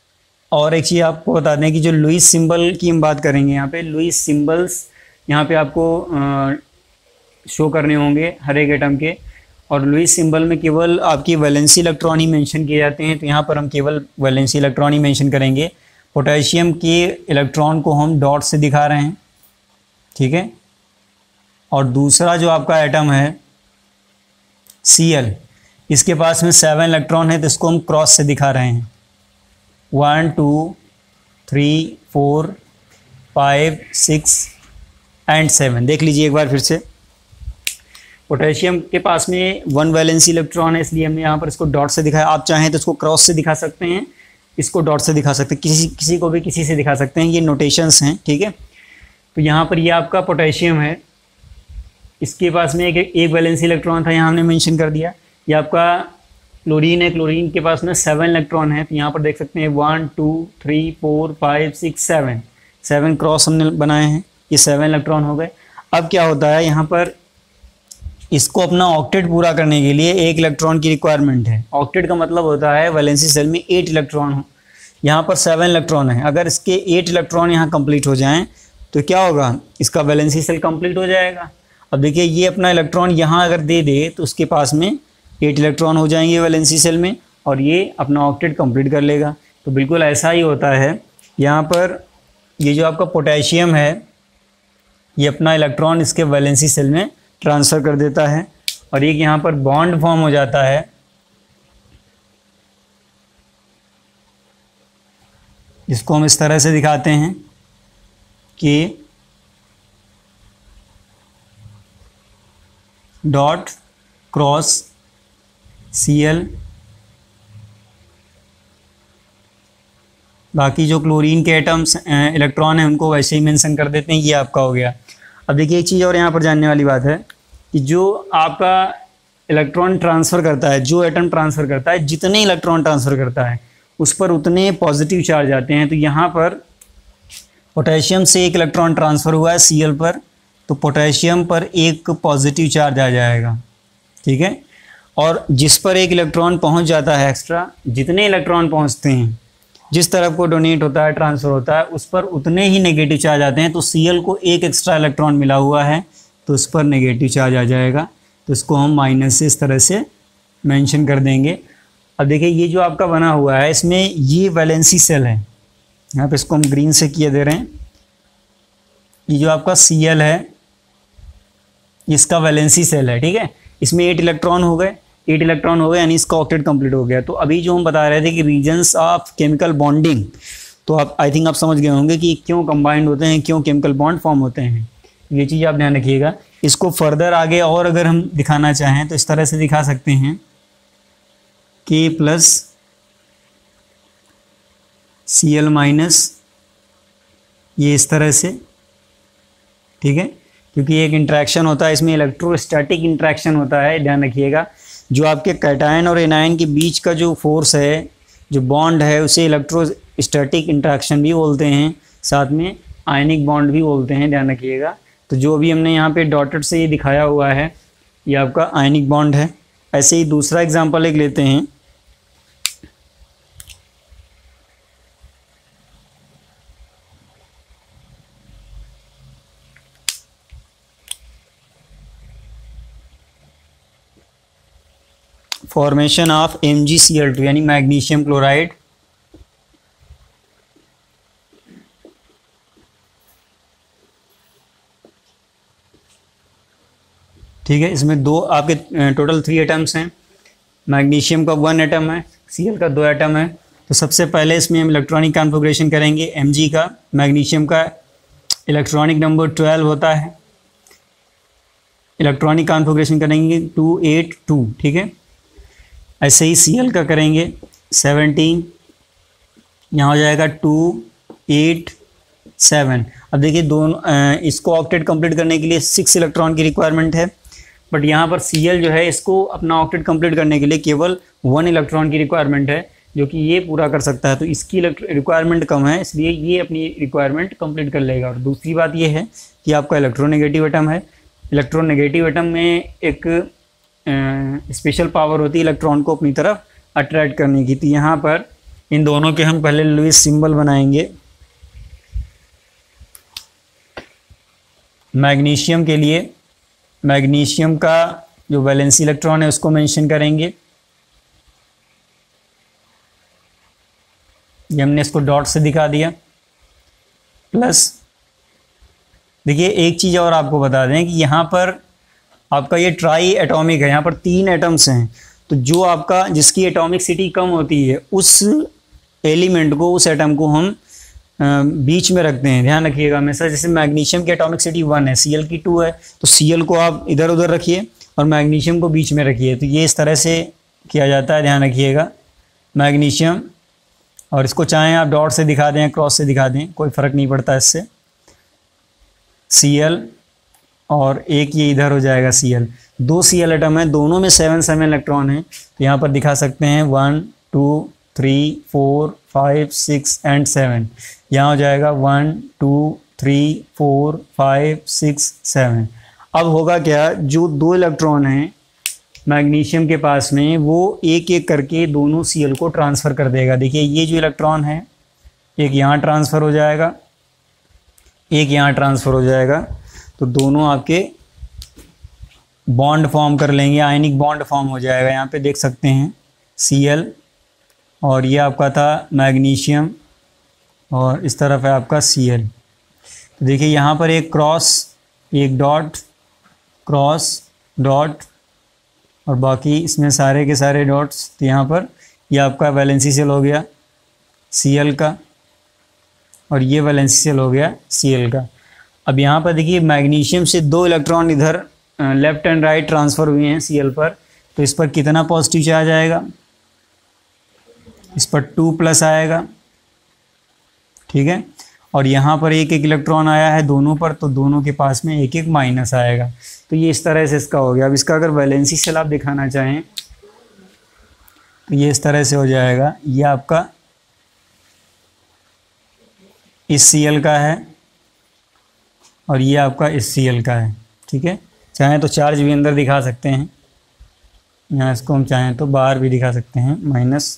और एक चीज़ आपको बता दें कि जो लुईस सिंबल की हम बात करेंगे, यहाँ पे लुईस सिंबल्स यहाँ पे आपको शो करने होंगे हर एक एटम के, और लुईस सिंबल में केवल आपकी वैलेंसी इलेक्ट्रॉन ही मेंशन किए जाते हैं, तो यहाँ पर हम केवल वैलेंसी इलेक्ट्रॉन ही मेंशन करेंगे। पोटेशियम के इलेक्ट्रॉन को हम डॉट से दिखा रहे हैं, ठीक है। और दूसरा जो आपका एटम है सी एल, इसके पास में सेवन इलेक्ट्रॉन है, तो इसको हम क्रॉस से दिखा रहे हैं, one two three four five six and seven. देख लीजिए एक बार फिर से, पोटेशियम के पास में वन वैलेंसी इलेक्ट्रॉन है, इसलिए हमने यहाँ पर इसको डॉट से दिखाया। आप चाहें तो इसको क्रॉस से दिखा सकते हैं, इसको डॉट से दिखा सकते हैं, किसी किसी को भी किसी से दिखा सकते हैं, ये नोटेशंस हैं, ठीक है। तो यहाँ पर ये आपका पोटेशियम है, इसके पास में एक एक वैलेंसी इलेक्ट्रॉन था, यहाँ हमने मेंशन कर दिया। ये आपका क्लोरीन है, क्लोरीन के पास में सेवन इलेक्ट्रॉन है, तो यहाँ पर देख सकते हैं one two three four five six seven, seven cross हमने बनाए हैं, ये सेवन इलेक्ट्रॉन हो गए। अब क्या होता है, यहाँ पर इसको अपना ऑक्टेट पूरा करने के लिए एक इलेक्ट्रॉन की रिक्वायरमेंट है। ऑक्टेट का मतलब होता है वैलेंसी सेल में एट इलेक्ट्रॉन हो, यहाँ पर सेवन इलेक्ट्रॉन है, अगर इसके एट इलेक्ट्रॉन यहाँ कंप्लीट हो जाएं तो क्या होगा, इसका वैलेंसी सेल कंप्लीट हो जाएगा। अब देखिए ये अपना इलेक्ट्रॉन यहाँ अगर दे दे तो उसके पास में एट इलेक्ट्रॉन हो जाएंगे वैलेंसी सेल में, और ये अपना ऑक्टेट कंप्लीट कर लेगा। तो बिल्कुल ऐसा ही होता है यहाँ पर, ये जो आपका पोटेशियम है ये अपना इलेक्ट्रॉन इसके वैलेंसी सेल में ट्रांसफ़र कर देता है, और एक यहाँ पर बॉन्ड फॉर्म हो जाता है, जिसको हम इस तरह से दिखाते हैं कि डॉट क्रॉस सी एल। बाकी जो क्लोरीन के एटम्स इलेक्ट्रॉन हैं उनको वैसे ही मेंशन कर देते हैं, ये आपका हो गया। अब देखिए एक चीज़ और यहाँ पर जानने वाली बात है कि जो आपका इलेक्ट्रॉन ट्रांसफ़र करता है, जो एटम ट्रांसफ़र करता है, जितने इलेक्ट्रॉन ट्रांसफ़र करता है उस पर उतने पॉजिटिव चार्ज आते हैं। तो यहाँ पर पोटेशियम से एक इलेक्ट्रॉन ट्रांसफ़र हुआ है सी एल पर, तो पोटेशियम पर एक पॉजिटिव चार्ज आ जाएगा, ठीक है। और जिस पर एक इलेक्ट्रॉन पहुँच जाता है एक्स्ट्रा, जितने इलेक्ट्रॉन पहुँचते हैं, जिस तरफ को डोनेट होता है, ट्रांसफ़र होता है, उस पर उतने ही नेगेटिव चार्ज आते हैं। तो सी एल को एक एक्स्ट्रा इलेक्ट्रॉन मिला हुआ है तो उस पर नेगेटिव चार्ज आ जाएगा, तो इसको हम माइनस से इस तरह से मेंशन कर देंगे। अब देखिए ये जो आपका बना हुआ है इसमें ये वैलेंसी सेल है, यहाँ पे इसको हम ग्रीन से किए दे रहे हैं। ये जो आपका सी एल है इसका वैलेंसी सेल है, ठीक है। इसमें एट इलेक्ट्रॉन हो गए, एट इलेक्ट्रॉन हो गए यानी इसका ऑक्टेट कंप्लीट हो गया। तो अभी जो हम बता रहे थे कि रीजन्स ऑफ केमिकल बॉन्डिंग, तो आप आई थिंक आप समझ गए होंगे कि क्यों कंबाइंड होते हैं, क्यों केमिकल बॉन्ड फॉर्म होते हैं, ये चीज़ आप ध्यान रखिएगा। इसको फर्दर आगे और अगर हम दिखाना चाहें तो इस तरह से दिखा सकते हैं, के प्लस सी एल माइनस, ये इस तरह से, ठीक है, क्योंकि एक इंट्रैक्शन होता है इसमें, इलेक्ट्रोस्टैटिक इंट्रैक्शन होता है, ध्यान रखिएगा। जो आपके कैटायन और एनायन के बीच का जो फोर्स है, जो बॉन्ड है, उसे इलेक्ट्रोस्टैटिक इंट्रैक्शन भी बोलते हैं, साथ में आयनिक बॉन्ड भी बोलते हैं, ध्यान रखिएगा। तो जो भी हमने यहाँ पे डॉटेड से ये दिखाया हुआ है ये आपका आयनिक बॉन्ड है। ऐसे ही दूसरा एग्जांपल एक लेते हैं, formation of M G C L two यानी मैग्नीशियम क्लोराइड। ठीक है, इसमें दो आपके टोटल थ्री एटम्स हैं, मैग्नीशियम का वन एटम है, सी एल का दो एटम है। तो सबसे पहले इसमें हम इलेक्ट्रॉनिक कॉन्फ़िगरेशन करेंगे। एम जी का, मैग्नीशियम का इलेक्ट्रॉनिक नंबर ट्वेल्व होता है, इलेक्ट्रॉनिक कॉन्फ़िगरेशन करेंगे टू एट टू, ठीक है। ऐसे ही सी एल का करेंगे सेवनटीन, यहाँ हो जाएगा टू एट सेवन। अब देखिए दोनों, इसको ऑक्टेट कंप्लीट करने के लिए सिक्स इलेक्ट्रॉन की रिक्वायरमेंट है, बट यहाँ पर सी एल जो है इसको अपना ऑक्टेट कंप्लीट करने के लिए केवल वन इलेक्ट्रॉन की रिक्वायरमेंट है, जो कि ये पूरा कर सकता है। तो इसकी रिक्वायरमेंट कम है, इसलिए ये अपनी रिक्वायरमेंट कंप्लीट कर लेगा। और दूसरी बात ये है कि आपका इलेक्ट्रोनेगेटिव एटम है, इलेक्ट्रोनेगेटिव एटम में एक स्पेशल पावर होती है इलेक्ट्रॉन को अपनी तरफ अट्रैक्ट करने की। तो यहाँ पर इन दोनों के हम पहले लुईस सिंबल बनाएंगे। मैग्नीशियम के लिए मैग्नीशियम का जो वैलेंसी इलेक्ट्रॉन है उसको मेंशन करेंगे। ये हमने इसको डॉट से दिखा दिया। प्लस देखिए एक चीज़ और आपको बता दें कि यहाँ पर आपका ये ट्राई एटॉमिक है, यहाँ पर तीन एटम्स हैं, तो जो आपका जिसकी एटॉमिक सिटी कम होती है उस एलिमेंट को, उस एटम को हम बीच में रखते हैं। ध्यान रखिएगा हमेशा, जैसे मैग्नीशियम की एटॉमिक सिटी वन है, सीएल की टू है, तो सीएल को आप इधर उधर रखिए और मैग्नीशियम को बीच में रखिए। तो ये इस तरह से किया जाता है, ध्यान रखिएगा। मैग्नीशियम, और इसको चाहें आप डॉट से दिखा दें, क्रॉस से दिखा दें, कोई फ़र्क नहीं पड़ता इससे। सीएल और एक ये इधर हो जाएगा सीएल। दो सीएल एटम है, दोनों में सेवन सेवन इलेक्ट्रॉन है, तो यहाँ पर दिखा सकते हैं one two three four five six and seven. यहाँ हो जाएगा one two three four five six seven. अब होगा क्या, जो दो इलेक्ट्रॉन हैं मैग्नीशियम के पास में, वो एक एक करके दोनों सीएल को ट्रांसफ़र कर देगा। देखिए ये जो इलेक्ट्रॉन है एक यहाँ ट्रांसफ़र हो जाएगा, एक यहाँ ट्रांसफ़र हो जाएगा, तो दोनों आपके बॉन्ड फॉर्म कर लेंगे, आयनिक बॉन्ड फॉर्म हो जाएगा। यहाँ पे देख सकते हैं सीएल, और ये आपका था मैग्नीशियम, और इस तरफ है आपका सीएल। तो देखिए यहाँ पर एक क्रॉस, एक डॉट, क्रॉस, डॉट, और बाकी इसमें सारे के सारे डॉट्स। तो यहाँ पर ये आपका वैलेंसी सेल हो गया सीएल का, और ये वैलेंसी सेल हो गया सीएल का। अब यहाँ पर देखिए मैग्नीशियम से दो इलेक्ट्रॉन इधर लेफ्ट एंड राइट ट्रांसफ़र हुए हैं सीएल पर, तो इस पर कितना पॉजिटिव चार्ज आएगा, इस पर टू प्लस आएगा, ठीक है। और यहाँ पर एक एक इलेक्ट्रॉन आया है दोनों पर, तो दोनों के पास में एक एक माइनस आएगा। तो ये इस तरह से इसका हो गया। अब इसका अगर वैलेंसी सेल आप दिखाना चाहें तो ये इस तरह से हो जाएगा। ये आपका इस सीएल का है और ये आपका इस सीएल का है, ठीक है। चाहें तो चार्ज भी अंदर दिखा सकते हैं, यहाँ इसको हम चाहें तो बाहर भी दिखा सकते हैं, माइनस।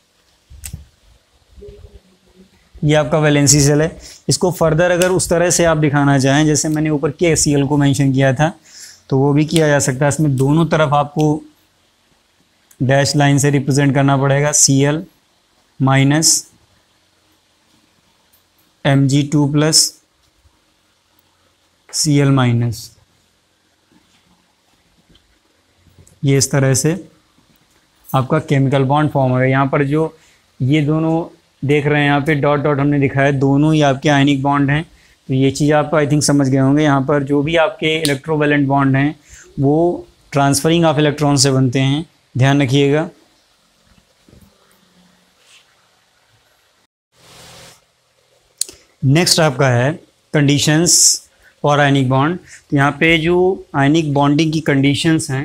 ये आपका वैलेंसी सेल है। इसको फर्दर अगर उस तरह से आप दिखाना चाहें, जैसे मैंने ऊपर के सीएल को मेंशन किया था, तो वो भी किया जा सकता है। इसमें दोनों तरफ आपको डैश लाइन से रिप्रेजेंट करना पड़ेगा, C L minus M G two plus C L minus. ये इस तरह से आपका केमिकल बॉन्ड फॉर्म होगा। यहाँ पर जो ये दोनों देख रहे हैं, यहाँ पे डॉट डॉट हमने दिखाया, दोनों ही आपके आयनिक बॉन्ड हैं। तो ये चीज़ आप आई थिंक समझ गए होंगे। यहाँ पर जो भी आपके इलेक्ट्रोवैलेंट बॉन्ड हैं वो ट्रांसफरिंग ऑफ इलेक्ट्रॉन से बनते हैं, ध्यान रखिएगा। नेक्स्ट आपका है कंडीशंस फॉर आयनिक बॉन्ड। तो यहाँ पे जो आयनिक बॉन्डिंग की कंडीशंस हैं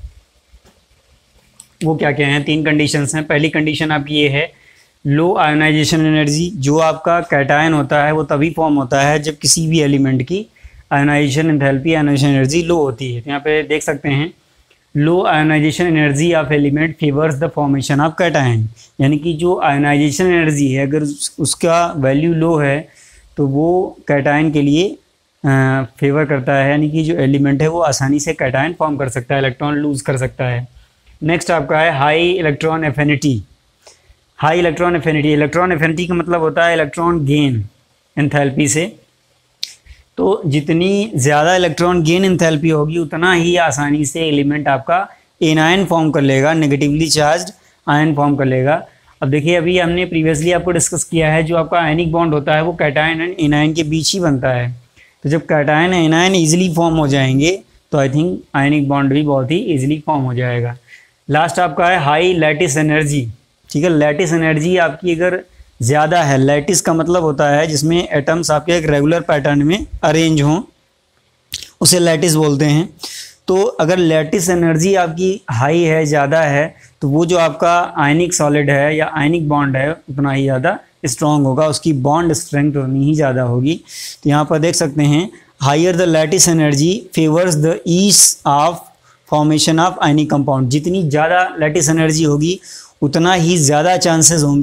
वो क्या क्या हैं, तीन कंडीशंस हैं। पहली कंडीशन आपकी ये है लो आयोनाइजेशन एनर्जी। जो आपका कैटायन होता है वो तभी फॉर्म होता है जब किसी भी एलिमेंट की ionization enthalpy, ionization energy low होती है। तो यहाँ पे देख सकते हैं low ionization energy of element favours the formation of cation. यानी कि जो आयोनाइजेशन एनर्जी है अगर उसका वैल्यू लो है तो वो कैटायन के लिए फेवर करता है, यानी कि जो एलिमेंट है वो आसानी से कैटायन फॉर्म कर सकता है, इलेक्ट्रॉन लूज कर सकता है। नेक्स्ट आपका है high electron affinity. High electron affinity, electron affinity का मतलब होता है इलेक्ट्रॉन गेन एंथैल्पी से। तो जितनी ज़्यादा इलेक्ट्रॉन गेन एंथैल्पी होगी उतना ही आसानी से एलिमेंट आपका एनायन फॉर्म कर लेगा, नेगेटिवली चार्ज्ड आयन फॉर्म कर लेगा। अब देखिए अभी हमने प्रीवियसली आपको डिस्कस किया है जो आपका आयनिक बॉन्ड होता है वो कैटायन एंड एनायन के बीच ही बनता है। तो जब cation and anion easily form हो जाएंगे तो आई थिंक आयनिक बॉन्ड भी बहुत ही ईजिली फॉर्म हो जाएगा। लास्ट आपका है हाई लैटिस एनर्जी। ठीक है, लैटिस एनर्जी आपकी अगर ज़्यादा है, लैटिस का मतलब होता है जिसमें एटम्स आपके एक रेगुलर पैटर्न में अरेंज हों, उसे लैटिस बोलते हैं। तो अगर लैटिस एनर्जी आपकी हाई है, ज़्यादा है, तो वो जो आपका आयनिक सॉलिड है या आयनिक बॉन्ड है उतना ही ज़्यादा स्ट्रॉन्ग होगा, उसकी बॉन्ड स्ट्रेंथ उतनी ही ज़्यादा होगी। तो यहाँ पर देख सकते हैं higher the lattice energy favours the ease of formation of ionic compound. जितनी ज़्यादा लैटिस एनर्जी होगी उतना ही ज़्यादा चांसेस होंगे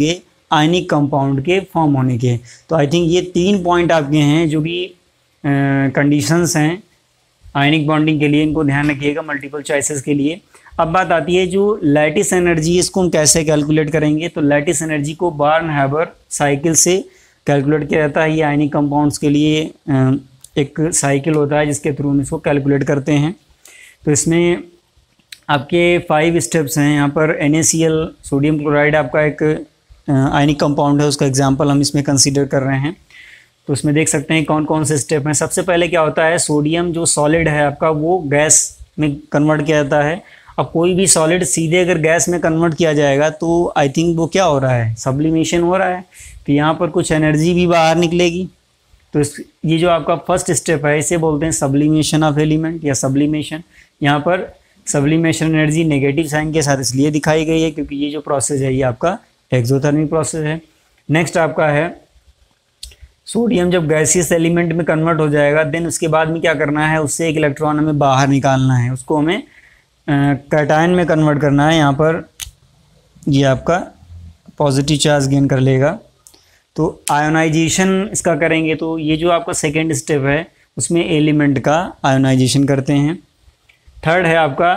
आयनिक कंपाउंड के फॉर्म होने के। तो आई थिंक ये तीन पॉइंट आपके हैं जो भी कंडीशंस हैं आयनिक बॉन्डिंग के लिए, इनको ध्यान रखिएगा मल्टीपल चॉइसेस के लिए। अब बात आती है जो लैटिस एनर्जी, इसको हम कैसे कैलकुलेट करेंगे। तो लैटिस एनर्जी को बार्न-हैबर साइकिल से कैलकुलेट किया जाता है। ये आयनिक कंपाउंड्स के लिए एक साइकिल होता है जिसके थ्रू हम इसको कैलकुलेट करते हैं। तो इसमें आपके फाइव स्टेप्स हैं। यहाँ पर N A C L sodium chloride आपका एक आयनिक कंपाउंड है, उसका एग्जाम्पल हम इसमें कंसिडर कर रहे हैं। तो उसमें देख सकते हैं कौन कौन से स्टेप हैं। सबसे पहले क्या होता है, सोडियम जो सॉलिड है आपका वो गैस में कन्वर्ट किया जाता है। अब कोई भी सॉलिड सीधे अगर गैस में कन्वर्ट किया जाएगा तो आई थिंक वो क्या हो रहा है, सब्लिमेशन हो रहा है। तो यहाँ पर कुछ एनर्जी भी बाहर निकलेगी। तो इस ये जो आपका फर्स्ट स्टेप है इसे बोलते हैं सब्लिमेशन ऑफ एलिमेंट या सब्लिमेशन। यहाँ पर सब्लिमेशन एनर्जी नेगेटिव साइन के साथ इसलिए दिखाई गई है क्योंकि ये जो प्रोसेस है ये आपका एक्सोथर्मिक प्रोसेस है। नेक्स्ट आपका है सोडियम जब गैसियस एलिमेंट में कन्वर्ट हो जाएगा देन उसके बाद में क्या करना है, उससे एक इलेक्ट्रॉन हमें बाहर निकालना है, उसको हमें कैटायन में कन्वर्ट करना है। यहाँ पर ये आपका पॉजिटिव चार्ज गेन कर लेगा। तो आयोनाइजेशन इसका करेंगे तो ये जो आपका सेकेंड स्टेप है उसमें एलिमेंट का आयोनाइजेशन करते हैं। थर्ड है आपका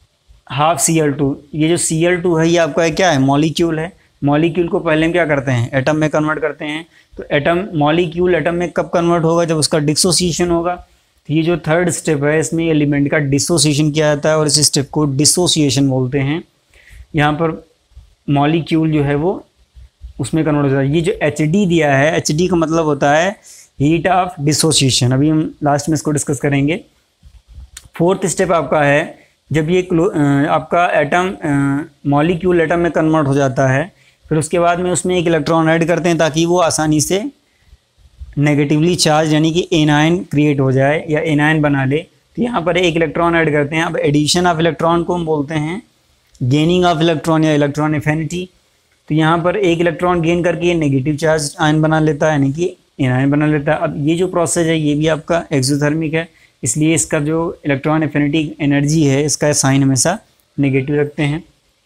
हाफ सी एल टू। ये जो सी एल टू है ये आपका क्या है, मॉलिक्यूल है। मॉलिक्यूल को पहले हम क्या करते हैं, एटम में कन्वर्ट करते हैं। तो एटम मॉलिक्यूल एटम में कब कन्वर्ट होगा, जब उसका डिसोसिएशन होगा। तो ये जो थर्ड स्टेप है इसमें एलिमेंट का डिसोसिएशन किया जाता है और इस स्टेप को डिसोसिएशन बोलते हैं। यहाँ पर मॉलिक्यूल जो है वो उसमें कन्वर्ट हो जाता है। ये जो एच डी दिया है, एच डी का मतलब होता है हीट ऑफ डिसोसिएशन। अभी हम लास्ट में इसको डिस्कस करेंगे। फोर्थ स्टेप आपका है जब ये आपका एटम मॉलिक्यूल एटम में कन्वर्ट हो जाता है, फिर उसके बाद में उसमें एक इलेक्ट्रॉन ऐड करते हैं ताकि वो आसानी से नेगेटिवली चार्ज यानी कि एनायन क्रिएट हो जाए या एनायन बना ले। तो यहाँ पर एक इलेक्ट्रॉन ऐड करते हैं। अब एडिशन ऑफ इलेक्ट्रॉन को हम बोलते हैं गेनिंग ऑफ इलेक्ट्रॉन या इलेक्ट्रॉन एफिनिटी। तो यहाँ पर एक इलेक्ट्रॉन गेन करके नेगेटिव चार्ज आयन बना लेता है यानी कि एनायन बना लेता है। अब ये जो प्रोसेस है ये भी आपका एक्सोथर्मिक है, इसलिए इसका जो इलेक्ट्रॉन एफिनिटी एनर्जी है इसका साइन हमेशा नेगेटिव रखते हैं।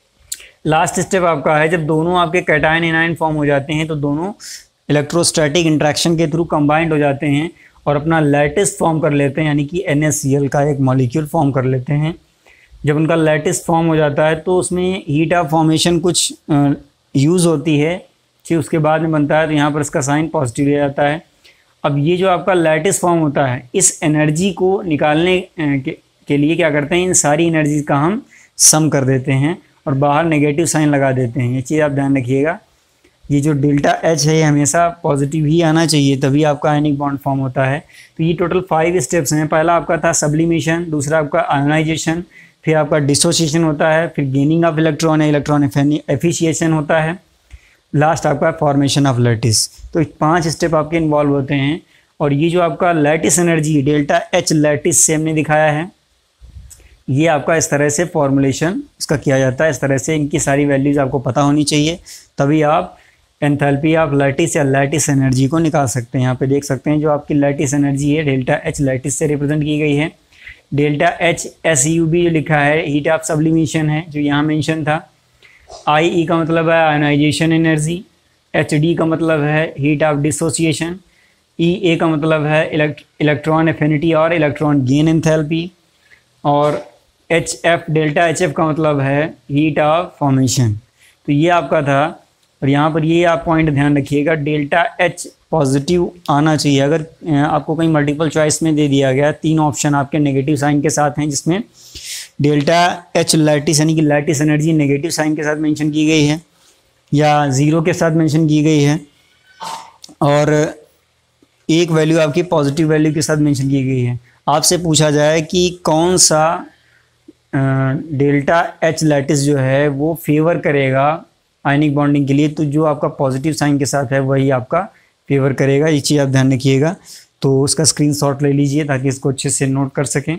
लास्ट स्टेप आपका है जब दोनों आपके कैटायन एनायन फॉर्म हो जाते हैं तो दोनों इलेक्ट्रोस्टैटिक इंट्रैक्शन के थ्रू कंबाइंड हो जाते हैं और अपना लैटिस फॉर्म कर लेते हैं यानी कि एन ए सी एल का एक मॉलिक्यूल फॉर्म कर लेते हैं। जब उनका लैटिस फॉर्म हो जाता है तो उसमें हीट ऑफ फॉर्मेशन कुछ यूज़ होती है, फिर उसके बाद में बनता है। तो यहाँ पर इसका साइन पॉजिटिव हो जाता है। अब ये जो आपका लैटिस फॉर्म होता है इस एनर्जी को निकालने के, के लिए क्या करते हैं, इन सारी एनर्जी का हम सम कर देते हैं और बाहर नेगेटिव साइन लगा देते हैं। ये चीज़ आप ध्यान रखिएगा। ये जो डेल्टा एच है ये हमेशा पॉजिटिव ही आना चाहिए तभी आपका आयनिक बॉन्ड फॉर्म होता है। तो ये टोटल फाइव स्टेप्स हैं। पहला आपका था सब्लिमेशन, दूसरा आपका आयोनाइजेशन, फिर आपका डिसोसिएशन होता है, फिर गेनिंग ऑफ इलेक्ट्रॉन या इलेक्ट्रॉन एफिशिएशन होता है, लास्ट आपका फॉर्मेशन ऑफ लैटिस। तो पांच स्टेप आपके इन्वॉल्व होते हैं। और ये जो आपका lattice energy delta H lattice से हमने दिखाया है, ये आपका इस तरह से फॉर्मुलेशन इसका किया जाता है। इस तरह से इनकी सारी वैल्यूज़ आपको पता होनी चाहिए तभी आप एंथैल्पी ऑफ लैटिस या लैटिस एनर्जी को निकाल सकते हैं। यहाँ पे देख सकते हैं जो आपकी लैटिस एनर्जी है डेल्टा एच लैटिस से रिप्रेजेंट की गई है। Delta H S U B जो लिखा है हीट ऑफ सब्लिमेशन है जो यहाँ मेंशन था। आई ई का मतलब है आयोनाइजेशन एनर्जी, एच डी का मतलब है heat of dissociation, E A का मतलब है इलेक्ट्रॉन एफिनिटी और इलेक्ट्रॉन गेन एंथैल्पी, और H F delta H F का मतलब है हीट ऑफ फॉर्मेशन। तो ये आपका था। और यहाँ पर ये आप पॉइंट ध्यान रखिएगा, डेल्टा एच पॉजिटिव आना चाहिए। अगर आपको कहीं मल्टीपल चॉइस में दे दिया गया तीन ऑप्शन आपके नेगेटिव साइन के साथ हैं जिसमें डेल्टा एच लैटिस यानी कि लैटिस एनर्जी नेगेटिव साइन के साथ मेंशन की गई है या ज़ीरो के साथ मेंशन की गई है और एक वैल्यू आपकी पॉजिटिव वैल्यू के साथ मेंशन की गई है, आपसे पूछा जाए कि कौन सा डेल्टा एच लैटिस जो है वो फेवर करेगा आयनिक बॉन्डिंग के लिए, तो जो आपका पॉजिटिव साइन के साथ है वही आपका फेवर करेगा। ये चीज़ आप ध्यान रखिएगा। तो उसका स्क्रीनशॉट ले लीजिए ताकि इसको अच्छे से नोट कर सकें।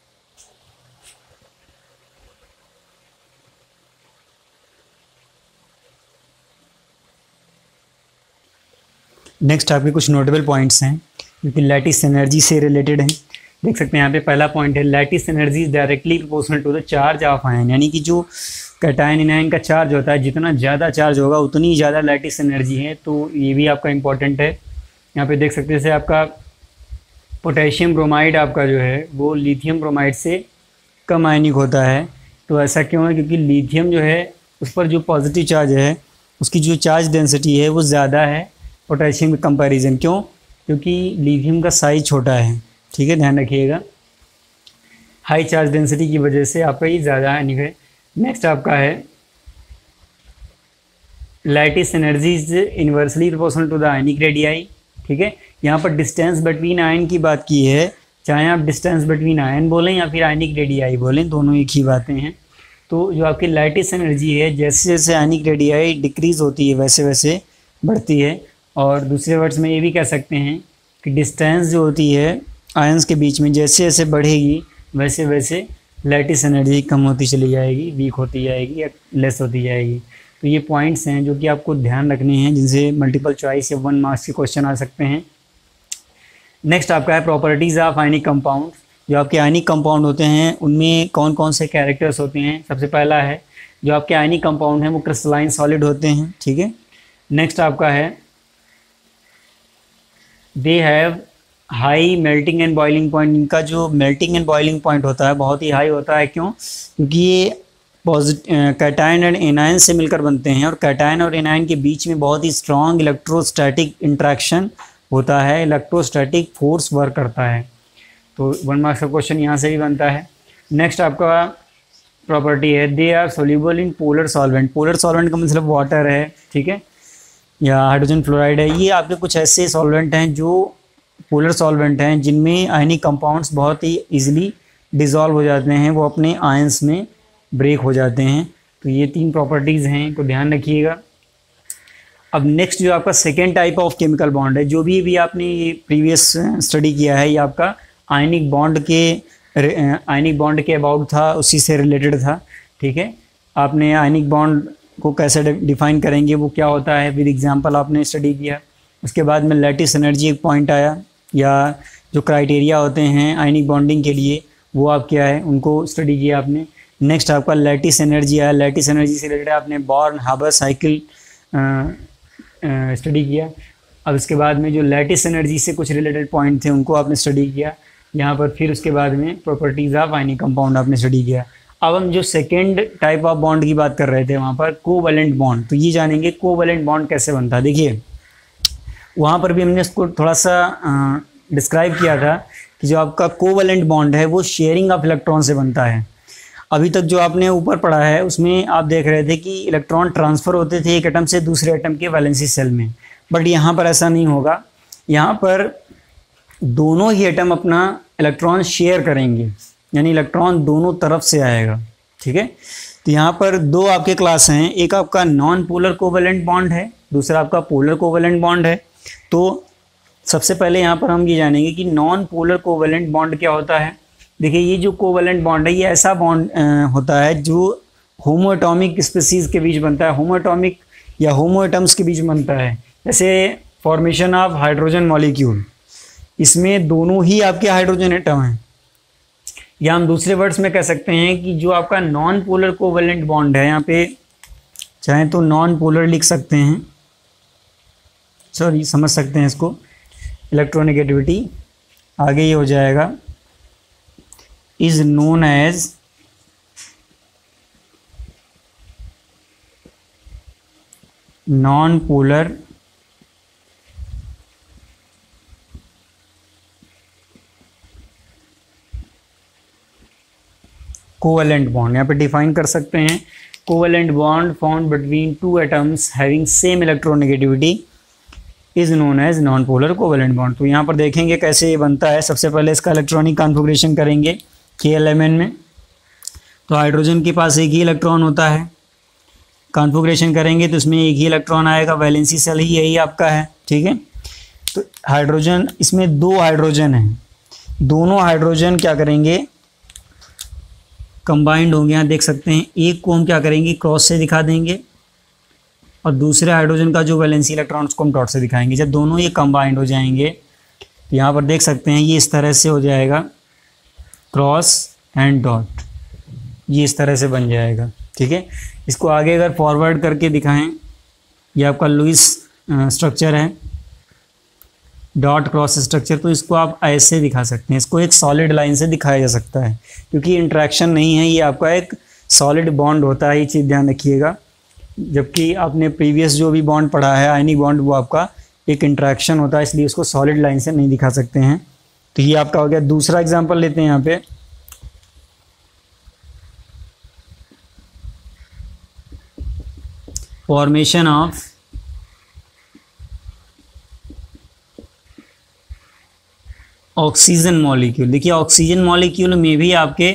नेक्स्ट आपके कुछ नोटेबल पॉइंट्स हैं जो कि लैटिस एनर्जी से रिलेटेड हैं। देख सकते हैं यहाँ पे पहला पॉइंट है lattice energy is directly proportional to the charge of ion, यानी कि जो कैटायन एनायन का चार्ज होता है, जितना ज़्यादा चार्ज होगा उतनी ज़्यादा लैटिस एनर्जी है। तो ये भी आपका इम्पोर्टेंट है। यहाँ पे देख सकते हैं जैसे आपका पोटेशियम ब्रोमाइड आपका जो है वो लिथियम ब्रोमाइड से कम आयनिक होता है। तो ऐसा क्यों है? क्योंकि लिथियम जो है उस पर जो पॉजिटिव चार्ज है उसकी जो चार्ज डेंसिटी है वो ज़्यादा है पोटेशियम के कंपैरिजन। क्यों? क्योंकि लिथियम का साइज छोटा है। ठीक है, ध्यान रखिएगा, हाई चार्ज डेंसिटी की वजह से आपका ये ज़्यादा आयनिक है। नेक्स्ट आपका है lattice energy is inversely proportional to the ionic radii. ठीक है, यहाँ पर डिस्टेंस बिटवीन आयन की बात की है, चाहे आप डिस्टेंस बिटवीन आयन बोलें या फिर आयनिक रेडियाई बोलें, दोनों एक ही बातें हैं। तो जो आपकी लैटिस एनर्जी है जैसे जैसे आयनिक रेडियाई डिक्रीज़ होती है वैसे वैसे बढ़ती है। और दूसरे वर्ड्स में ये भी कह सकते हैं कि डिस्टेंस जो होती है आयन्स के बीच में जैसे जैसे बढ़ेगी वैसे वैसे लैटिस एनर्जी कम होती चली जाएगी, वीक होती जाएगी या लेस होती जाएगी। तो ये पॉइंट्स हैं जो कि आपको ध्यान रखने हैं, जिनसे मल्टीपल चॉइस या वन मार्क्स के क्वेश्चन आ सकते हैं। नेक्स्ट आपका है प्रॉपर्टीज़ ऑफ आयनिक कंपाउंड। जो आपके आयनिक कंपाउंड होते हैं उनमें कौन कौन से कैरेक्टर्स होते हैं। सबसे पहला है जो आपके आयनिक कंपाउंड हैं वो क्रिस्टलाइन सॉलिड होते हैं। ठीक है, नेक्स्ट आपका है they have high melting and boiling point. इनका जो मेल्टिंग एंड बॉइलिंग पॉइंट होता है बहुत ही हाई होता है। क्यों? क्योंकि ये पॉजिटिव कैटायन एंड एनायन से मिलकर बनते हैं और कैटायन और एनायन के बीच में बहुत ही स्ट्रॉन्ग इलेक्ट्रोस्टैटिक इंट्रैक्शन होता है, इलेक्ट्रोस्टैटिक फोर्स वर्क करता है। तो वन मार्क्स का क्वेश्चन यहाँ से भी बनता है। नेक्स्ट आपका प्रॉपर्टी है they are soluble in polar solvent. Polar solvent का मतलब वाटर है, ठीक है, या हाइड्रोजन फ्लोराइड है। ये आपके कुछ ऐसे सॉल्वेंट हैं जो पोलर सॉल्वेंट हैं जिनमें आयनिक कंपाउंड्स बहुत ही इजीली डिज़ोल्व हो जाते हैं, वो अपने आयंस में ब्रेक हो जाते हैं। तो ये तीन प्रॉपर्टीज़ हैं, इनको ध्यान रखिएगा। अब नेक्स्ट जो आपका second type of chemical bond है, जो भी भी आपने ये प्रीवियस स्टडी किया है, ये आपका आयनिक बॉन्ड के आयनिक बॉन्ड के अबाउट था, उसी से रिलेटेड था। ठीक है, आपने आयनिक बॉन्ड को कैसे डिफाइन करेंगे, वो क्या होता है, विद एग्जांपल आपने स्टडी किया। उसके बाद में लैटिस एनर्जी एक पॉइंट आया, या जो क्राइटेरिया होते हैं आयनिक बॉन्डिंग के लिए वो आप क्या है उनको स्टडी किया आपने। नेक्स्ट आपका लैटिस एनर्जी आया, लैटिस एनर्जी से रिलेटेड आपने बॉर्न हाबर साइकिल स्टडी किया। अब इसके बाद में जो लैटिस एनर्जी से कुछ रिलेटेड पॉइंट थे उनको आपने स्टडी किया यहाँ पर। फिर उसके बाद में प्रॉपर्टीज़ ऑफ आयनिक कंपाउंड आपने स्टडी किया। अब हम जो सेकेंड टाइप ऑफ बॉन्ड की बात कर रहे थे वहाँ पर कोवैलेंट बॉन्ड, तो ये जानेंगे कोवैलेंट बॉन्ड कैसे बनता है। देखिए वहाँ पर भी हमने इसको थोड़ा सा डिस्क्राइब किया था कि जो आपका कोवैलेंट बॉन्ड है वो शेयरिंग ऑफ इलेक्ट्रॉन से बनता है। अभी तक जो आपने ऊपर पढ़ा है उसमें आप देख रहे थे कि इलेक्ट्रॉन ट्रांसफ़र होते थे एक एटम से दूसरे एटम के वैलेंसी सेल में, बट यहाँ पर ऐसा नहीं होगा। यहाँ पर दोनों ही एटम अपना इलेक्ट्रॉन शेयर करेंगे, यानी इलेक्ट्रॉन दोनों तरफ से आएगा। ठीक है, तो यहाँ पर दो आपके क्लास हैं, एक आपका नॉन पोलर कोवैलेंट बॉन्ड है, दूसरा आपका पोलर कोवैलेंट बॉन्ड है। तो सबसे पहले यहाँ पर हम ये जानेंगे कि नॉन पोलर कोवैलेंट बॉन्ड क्या होता है। देखिए ये जो कोवैलेंट बॉन्ड है ये ऐसा बॉन्ड होता है जो होमोएटॉमिक स्पीसीज़ के बीच बनता है, होमोएटॉमिक या होमोएटम्स के बीच बनता है। जैसे फॉर्मेशन ऑफ हाइड्रोजन मॉलिक्यूल, इसमें दोनों ही आपके हाइड्रोजन एटम हैं। या हम दूसरे वर्ड्स में कह सकते हैं कि जो आपका नॉन पोलर कोवैलेंट बॉन्ड है, यहाँ पे चाहे तो नॉन पोलर लिख सकते हैं, सॉरी समझ सकते हैं इसको, इलेक्ट्रोनेगेटिविटी आगे ये हो जाएगा, is known as non polar covalent bond. यहाँ पे डिफाइन कर सकते हैं covalent bond found between two atoms having same electronegativity is known as non polar covalent bond. तो यहाँ पर देखेंगे कैसे ये बनता है। सबसे पहले इसका इलेक्ट्रॉनिक कॉन्फ़िगरेशन करेंगे के एल एम एन में। तो हाइड्रोजन के पास एक ही इलेक्ट्रॉन होता है, कॉन्फ़िगरेशन करेंगे तो इसमें एक ही इलेक्ट्रॉन आएगा, वैलेंसी सेल ही यही आपका है। ठीक है, तो हाइड्रोजन, इसमें दो हाइड्रोजन हैं, दोनों हाइड्रोजन क्या करेंगे कंबाइंड होंगे। यहाँ देख सकते हैं एक को हम क्या करेंगे क्रॉस से दिखा देंगे और दूसरे हाइड्रोजन का जो वैलेंसी इलेक्ट्रॉन उसको हम डॉट से दिखाएंगे। जब दोनों ये कंबाइंड हो जाएंगे तो यहाँ पर देख सकते हैं ये इस तरह से हो जाएगा क्रॉस एंड डॉट, ये इस तरह से बन जाएगा। ठीक है। इसको आगे अगर फॉरवर्ड करके दिखाएं, ये आपका लुईस स्ट्रक्चर है, डॉट क्रॉस स्ट्रक्चर, तो इसको आप ऐसे दिखा सकते हैं, इसको एक सॉलिड लाइन से दिखाया जा सकता है क्योंकि इंट्रैक्शन नहीं है, ये आपका एक सॉलिड बॉन्ड होता है, ये चीज़ ध्यान रखिएगा। जबकि आपने प्रीवियस जो भी बॉन्ड पढ़ा है आयनिक बॉन्ड, वो आपका एक इंट्रैक्शन होता है, इसलिए उसको सॉलिड लाइन से नहीं दिखा सकते हैं। तो ये आपका हो गया। दूसरा एग्जांपल लेते हैं यहाँ पे, फॉर्मेशन ऑफ ऑक्सीजन मॉलिक्यूल। देखिए ऑक्सीजन मॉलिक्यूल में भी आपके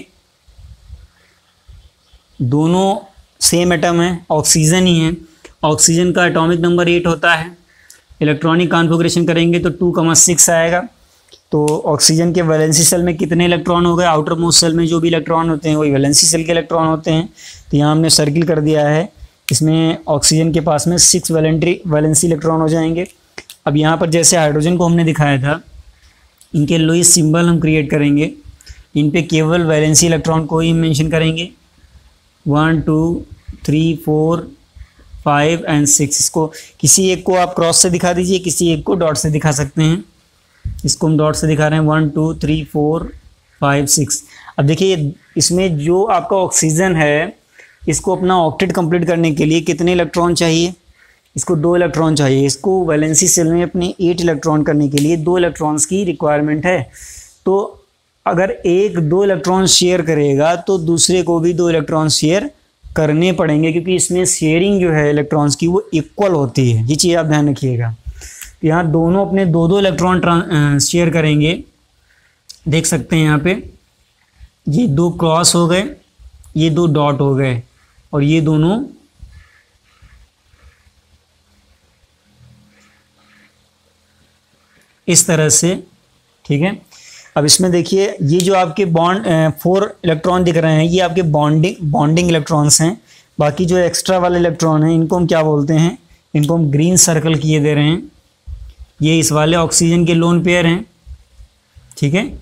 दोनों सेम एटम है, ऑक्सीजन ही है। ऑक्सीजन का एटॉमिक नंबर एट होता है, इलेक्ट्रॉनिक कॉन्फ़िगरेशन करेंगे तो टू कमा सिक्स आएगा। तो ऑक्सीजन के वैलेंसी सेल में कितने इलेक्ट्रॉन हो गए, आउटर मोस्ट सेल में जो भी इलेक्ट्रॉन होते हैं वही वैलेंसी सेल के इलेक्ट्रॉन होते हैं। तो यहाँ हमने सर्किल कर दिया है, इसमें ऑक्सीजन के पास में सिक्स वैलेंट्री वैलेंसी इलेक्ट्रॉन हो जाएंगे। अब यहाँ पर जैसे हाइड्रोजन को हमने दिखाया था, इनके लुईस सिंबल हम क्रिएट करेंगे, इन पे केवल वैलेंसी इलेक्ट्रॉन को ही मेंशन करेंगे, one two three four five and six. इसको किसी एक को आप क्रॉस से दिखा दीजिए, किसी एक को डॉट से दिखा सकते हैं। इसको हम डॉट से दिखा रहे हैं, one two three four five six. अब देखिए इसमें जो आपका ऑक्सीजन है, इसको अपना ऑक्टेट कंप्लीट करने के लिए कितने इलेक्ट्रॉन चाहिए, इसको दो इलेक्ट्रॉन चाहिए। इसको वैलेंसी सेल में अपने एट इलेक्ट्रॉन करने के लिए दो इलेक्ट्रॉन्स की रिक्वायरमेंट है। तो अगर एक दो इलेक्ट्रॉन शेयर करेगा तो दूसरे को भी दो इलेक्ट्रॉन शेयर करने पड़ेंगे, क्योंकि इसमें शेयरिंग जो है इलेक्ट्रॉन्स की वो इक्वल होती है। ये चीज़ आप ध्यान रखिएगा। यहाँ दोनों अपने दो दो इलेक्ट्रॉन शेयर करेंगे। देख सकते हैं यहाँ पे ये दो क्रॉस हो गए, ये दो डॉट हो गए, और ये दोनों इस तरह से, ठीक है। अब इसमें देखिए ये जो आपके बॉन्ड फोर इलेक्ट्रॉन दिख रहे हैं, ये आपके बॉन्डिंग बॉन्डिंग इलेक्ट्रॉन्स हैं। बाकी जो एक्स्ट्रा वाले इलेक्ट्रॉन हैं, इनको हम क्या बोलते हैं, इनको हम ग्रीन सर्कल किए दे रहे हैं। ये इस वाले ऑक्सीजन के लोन पेयर हैं, ठीक है।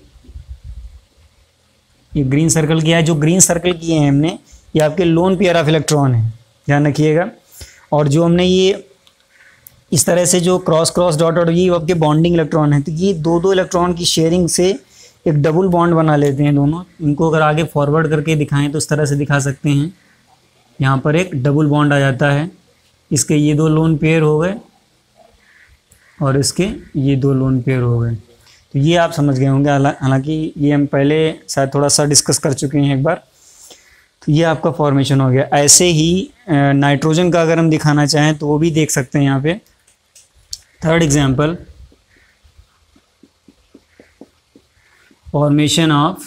ये ग्रीन सर्कल किया है, जो ग्रीन सर्कल किए हैं हमने, ये आपके लोन पेयर ऑफ इलेक्ट्रॉन है, ध्यान रखिएगा। और जो हमने ये इस तरह से जो क्रॉस क्रॉस डॉट डॉट, ये आपके बॉन्डिंग इलेक्ट्रॉन है। तो ये दो दो इलेक्ट्रॉन की शेयरिंग से एक डबल बॉन्ड बना लेते हैं दोनों। इनको अगर आगे फॉरवर्ड करके दिखाएं तो इस तरह से दिखा सकते हैं, यहाँ पर एक डबल बॉन्ड आ जाता है। इसके ये दो लोन पेयर हो गए और इसके ये दो लोन पेयर हो गए। तो ये आप समझ गए होंगे, हालांकि ये हम पहले शायद थोड़ा सा डिस्कस कर चुके हैं एक बार। तो ये आपका फॉर्मेशन हो गया। ऐसे ही नाइट्रोजन का अगर हम दिखाना चाहें तो वो भी देख सकते हैं यहाँ पे। Third example, formation of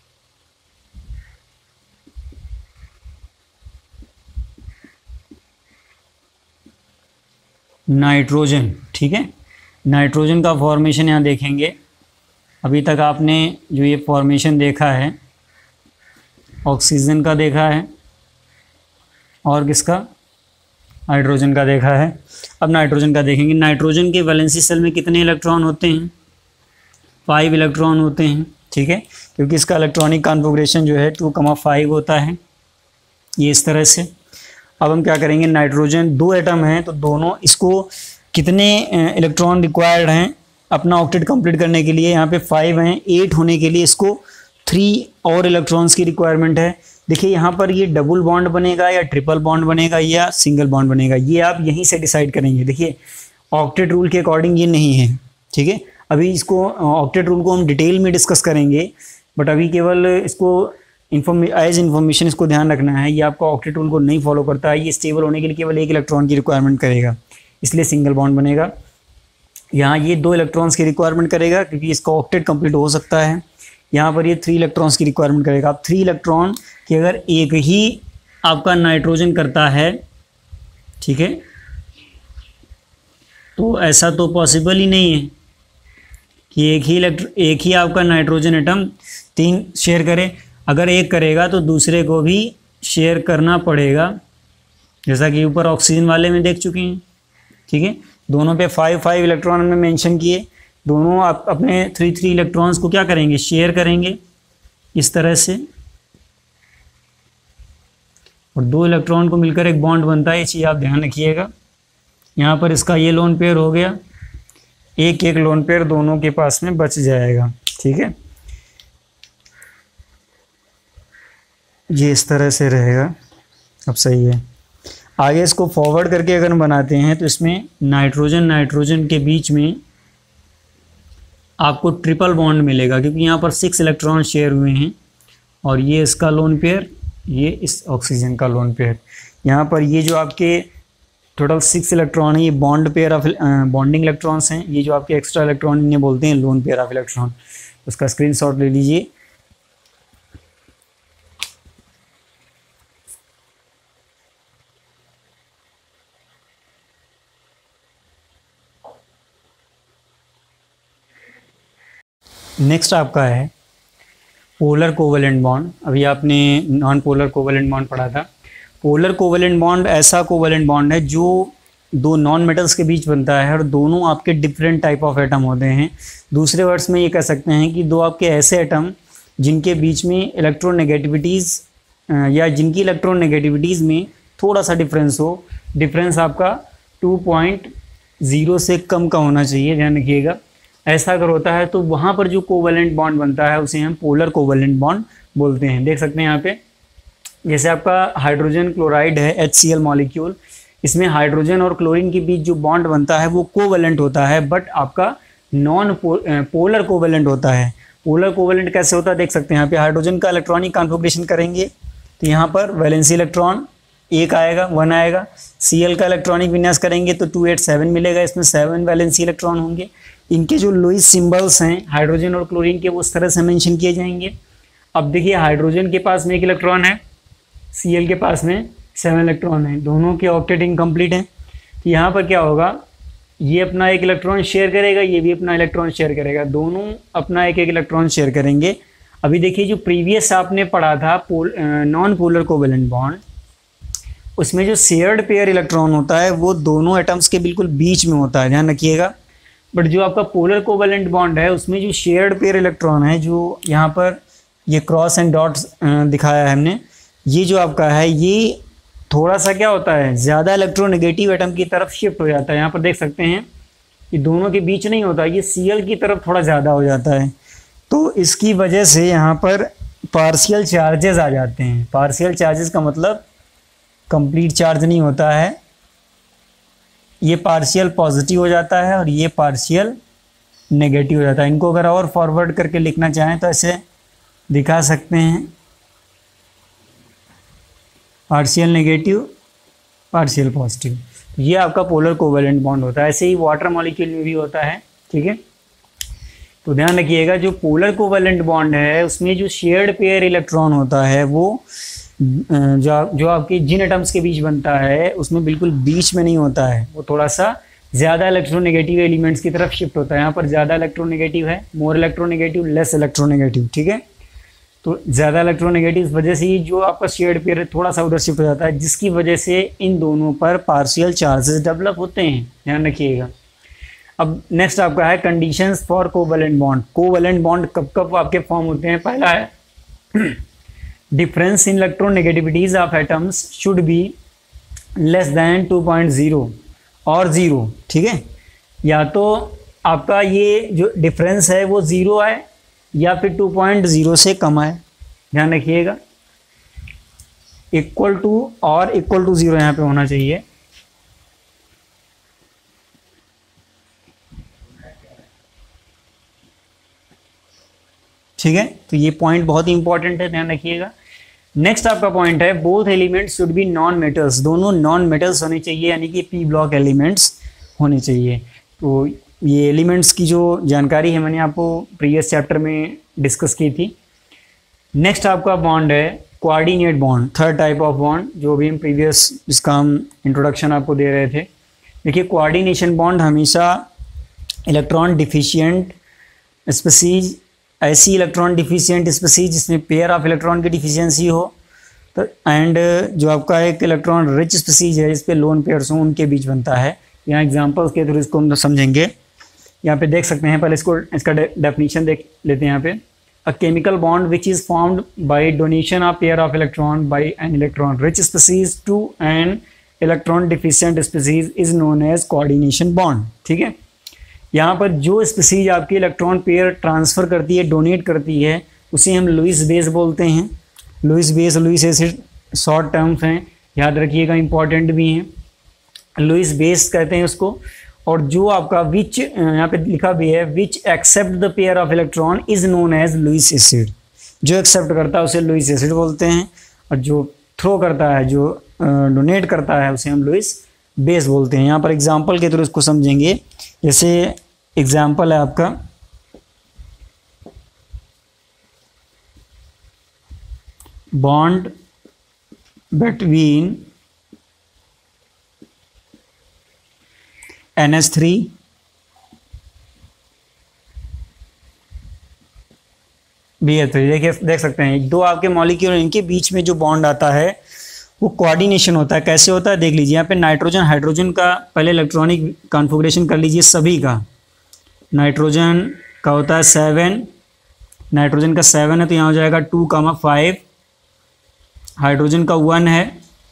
nitrogen, ठीक है। नाइट्रोजन का फॉर्मेशन यहाँ देखेंगे। अभी तक आपने जो ये फॉर्मेशन देखा है, ऑक्सीजन का देखा है और किसका, हाइड्रोजन का देखा है। अब नाइट्रोजन का देखेंगे। नाइट्रोजन के वैलेंसी सेल में कितने इलेक्ट्रॉन होते हैं, फाइव इलेक्ट्रॉन होते हैं, ठीक है। क्योंकि इसका इलेक्ट्रॉनिक कॉन्फ़िगरेशन जो है टू कमा फाइव होता है, ये इस तरह से। अब हम क्या करेंगे, नाइट्रोजन दो एटम हैं, तो दोनों इसको कितने इलेक्ट्रॉन रिक्वायर्ड हैं अपना ऑक्टेट कंप्लीट करने के लिए। यहाँ पे फाइव हैं, एट होने के लिए इसको थ्री और इलेक्ट्रॉन्स की रिक्वायरमेंट है। देखिए यहाँ पर ये डबल बॉन्ड बनेगा या ट्रिपल बॉन्ड बनेगा या सिंगल बॉन्ड बनेगा, ये आप यहीं से डिसाइड करेंगे। देखिए ऑक्टेट रूल के अकॉर्डिंग ये नहीं है, ठीक है। अभी इसको ऑक्टेट रूल को हम डिटेल में डिस्कस करेंगे, बट अभी केवल इसको इन्फॉर्म एज इन्फॉर्मेशन इसको ध्यान रखना है। ये आपका ऑक्टेट रूल को नहीं फॉलो करता है, ये स्टेबल होने के लिए केवल एक इलेक्ट्रॉन की रिक्वायरमेंट करेगा, इसलिए सिंगल बॉन्ड बनेगा। यहाँ ये दो इलेक्ट्रॉन्स की रिक्वायरमेंट करेगा क्योंकि इसका ऑक्टेट कंप्लीट हो सकता है। यहाँ पर ये थ्री इलेक्ट्रॉन्स की रिक्वायरमेंट करेगा। अब थ्री इलेक्ट्रॉन कि अगर एक ही आपका नाइट्रोजन करता है, ठीक है, तो ऐसा तो पॉसिबल ही नहीं है कि एक ही इलेक्ट्रो एक ही आपका नाइट्रोजन एटम तीन शेयर करे। अगर एक करेगा तो दूसरे को भी शेयर करना पड़ेगा, जैसा कि ऊपर ऑक्सीजन वाले में देख चुके हैं, ठीक है। दोनों पे फाइव फाइव इलेक्ट्रॉन में मेंशन किए, दोनों आप अपने थ्री थ्री इलेक्ट्रॉन्स को क्या करेंगे, शेयर करेंगे इस तरह से। और दो इलेक्ट्रॉन को मिलकर एक बॉन्ड बनता है, ये चीज़ आप ध्यान रखिएगा। यहाँ पर इसका ये लोन पेयर हो गया, एक एक लोन पेयर दोनों के पास में बच जाएगा, ठीक है। ये इस तरह से रहेगा, अब सही है। आगे इसको फॉरवर्ड करके अगर हम बनाते हैं तो इसमें नाइट्रोजन नाइट्रोजन के बीच में आपको ट्रिपल बॉन्ड मिलेगा, क्योंकि यहाँ पर सिक्स इलेक्ट्रॉन शेयर हुए हैं और ये इसका लोन पेयर, ये इस ऑक्सीजन का लोन पेयर। यहाँ पर ये जो आपके टोटल सिक्स इलेक्ट्रॉन है, ये bond pair of bonding electrons हैं। ये जो आपके एक्स्ट्रा इलेक्ट्रॉन इन्हें बोलते हैं लोन पेयर ऑफ इलेक्ट्रॉन। उसका स्क्रीनशॉट ले लीजिए। नेक्स्ट आपका है पोलर कोवेलेंट बॉन्ड। अभी आपने नॉन पोलर कोवेलेंट बॉन्ड पढ़ा था। पोलर कोवेलेंट बॉन्ड ऐसा कोवेलेंट बॉन्ड है जो दो नॉन मेटल्स के बीच बनता है और दोनों आपके डिफरेंट टाइप ऑफ एटम होते हैं। दूसरे वर्ड्स में ये कह सकते हैं कि दो आपके ऐसे एटम जिनके बीच में इलेक्ट्रोनेगेटिविटीज़ या जिनकी इलेक्ट्रोनेगेटिविटीज़ में थोड़ा सा डिफरेंस हो। डिफरेंस आपका टू पॉइंट ज़ीरो से कम का होना चाहिए, ध्यान रखिएगा। ऐसा अगर होता है तो वहाँ पर जो कोवेलेंट बॉन्ड बनता है उसे हम पोलर कोवेलेंट बॉन्ड बोलते हैं। देख सकते हैं यहाँ पे, जैसे आपका हाइड्रोजन क्लोराइड है एच सी एल मॉलिक्यूल, इसमें हाइड्रोजन और क्लोरीन के बीच जो बॉन्ड बनता है वो कोवेलेंट होता है, बट आपका नॉन पोलर कोवेलेंट होता है। पोलर कोवेलेंट कैसे होता है देख सकते हैं यहाँ पे। हाइड्रोजन का इलेक्ट्रॉनिक कॉन्फ़िगरेशन करेंगे तो यहाँ पर वैलेंसी इलेक्ट्रॉन एक आएगा, वन आएगा। सी एल का इलेक्ट्रॉनिक विन्यास करेंगे तो टू एट सेवन मिलेगा, इसमें सेवन वैलेंसी इलेक्ट्रॉन होंगे। इनके जो लुईस सिंबल्स हैं हाइड्रोजन और क्लोरीन के वो उस तरह से मेंशन किए जाएंगे। अब देखिए हाइड्रोजन के पास में एक इलेक्ट्रॉन है, सी एल के पास में सेवन इलेक्ट्रॉन है, दोनों के ऑक्टेट इनकम्प्लीट हैं। तो यहाँ पर क्या होगा, ये अपना एक इलेक्ट्रॉन शेयर करेगा, ये भी अपना इलेक्ट्रॉन शेयर करेगा, दोनों अपना एक एक इलेक्ट्रॉन शेयर करेंगे। अभी देखिए जो प्रीवियस आपने पढ़ा था polar non polar covalent bond, उसमें जो शेयर्ड पेयर इलेक्ट्रॉन होता है वो दोनों एटम्स के बिल्कुल बीच में होता है, ध्यान रखिएगा। बट जो आपका पोलर कोवेलेंट बॉन्ड है उसमें जो शेयर्ड पेयर इलेक्ट्रॉन है, जो यहाँ पर ये क्रॉस एंड डॉट्स दिखाया है हमने, ये जो आपका है ये थोड़ा सा क्या होता है, ज़्यादा इलेक्ट्रोनेगेटिव एटम की तरफ शिफ्ट हो जाता है। यहाँ पर देख सकते हैं कि दोनों के बीच नहीं होता, ये सी एल की तरफ थोड़ा ज़्यादा हो जाता है। तो इसकी वजह से यहाँ पर पार्शियल चार्जेस आ जाते हैं। पार्शियल चार्जेस का मतलब कंप्लीट चार्ज नहीं होता है, ये पार्शियल पॉजिटिव हो जाता है और ये पार्शियल नेगेटिव हो जाता है। इनको अगर और फॉरवर्ड करके लिखना चाहें तो ऐसे दिखा सकते हैं, पार्शियल नेगेटिव पार्शियल पॉजिटिव। ये आपका पोलर कोवेलेंट बॉन्ड होता है। ऐसे ही वाटर मॉलिक्यूल में भी होता है, ठीक है। तो ध्यान रखिएगा जो पोलर कोवेलेंट बॉन्ड है उसमें जो शेयर्ड पेयर इलेक्ट्रॉन होता है वो जो जो आपके जिन एटम्स के बीच बनता है उसमें बिल्कुल बीच में नहीं होता है, वो थोड़ा सा ज़्यादा इलेक्ट्रोनेगेटिव एलिमेंट्स की तरफ शिफ्ट होता है। यहाँ पर ज़्यादा इलेक्ट्रोनेगेटिव है, मोर इलेक्ट्रोनेगेटिव, लेस इलेक्ट्रोनेगेटिव, ठीक है। तो ज़्यादा इलेक्ट्रोनेगेटिव इस वजह से ही जो आपका शेयर्ड पेयर है थोड़ा सा उधर शिफ्ट हो जाता है, जिसकी वजह से इन दोनों पर पार्शियल चार्जेस डेवलप होते हैं, ध्यान रखिएगा। अब नेक्स्ट आपका है conditions for covalent bond. Covalent bond कब कब आपके फॉर्म होते हैं। पहला है difference in electronegativities of atoms should be less than two point zero और ज़ीरो, ठीक है। या तो आपका ये जो डिफरेंस है वो ज़ीरो आए या फिर टू पॉइंट ज़ीरो से कम आए, ध्यान रखिएगा। इक्वल टू और इक्वल टू ज़ीरो यहाँ पे होना चाहिए। ठीक है, तो ये पॉइंट बहुत ही इंपॉर्टेंट है, ध्यान रखिएगा। नेक्स्ट आपका पॉइंट है both elements should be non metals. दोनों नॉन मेटल्स होने चाहिए, यानी कि पी ब्लॉक एलिमेंट्स होने चाहिए। तो ये एलिमेंट्स की जो जानकारी है मैंने आपको प्रीवियस चैप्टर में डिस्कस की थी। नेक्स्ट आपका बॉन्ड है coordinate bond, third type of bond, जो भी हम प्रीवियस इसका हम इंट्रोडक्शन आपको दे रहे थे। देखिए कोऑर्डिनेशन बॉन्ड हमेशा इलेक्ट्रॉन डिफिशियंट स्पीसीज, ऐसी इलेक्ट्रॉन डिफिशियंट स्पीसीज जिसमें पेयर ऑफ इलेक्ट्रॉन की डिफिशियंसी हो, तो एंड जो आपका एक इलेक्ट्रॉन रिच स्पीसीज है जिस पे लोन पेयर्स हों उनके बीच बनता है। यहाँ एग्जांपल्स के थ्रू इसको हम समझेंगे। यहाँ पे देख सकते हैं, पहले इसको इसका डेफिनेशन देख लेते हैं। यहाँ पे a chemical bond which is formed by donation of pair of electron by an electron rich species to an electron deficient species is known as coordination bond। ठीक है, यहाँ पर जो स्पीसीज आपकी इलेक्ट्रॉन पेयर ट्रांसफ़र करती है, donate करती है, उसे हम लुईस बेस बोलते हैं। Lewis base, Lewis acid short terms हैं, याद रखिएगा, इंपॉर्टेंट भी हैं। लुईस बेस कहते हैं उसको। और जो आपका विच यहाँ पे लिखा भी है, which accept the pair of electron is known as Lewis acid. जो एक्सेप्ट करता है उसे लुईस एसिड बोलते हैं, और जो थ्रो करता है, जो डोनेट करता है, उसे हम लुईस बेस बोलते हैं। यहाँ पर एग्जाम्पल के थ्रू इसको समझेंगे। जैसे एग्जाम्पल है आपका bond between N H three B H three. देखिए, देख सकते हैं दो आपके मॉलिक्यूल, इनके बीच में जो बॉन्ड आता है वो कोऑर्डिनेशन होता है। कैसे होता है देख लीजिए। यहाँ पे नाइट्रोजन हाइड्रोजन का पहले इलेक्ट्रॉनिक कॉन्फ़िगरेशन कर लीजिए सभी का। नाइट्रोजन का होता है सेवन, नाइट्रोजन का सेवन है तो यहाँ हो जाएगा टू कामा फाइव। हाइड्रोजन का वन है,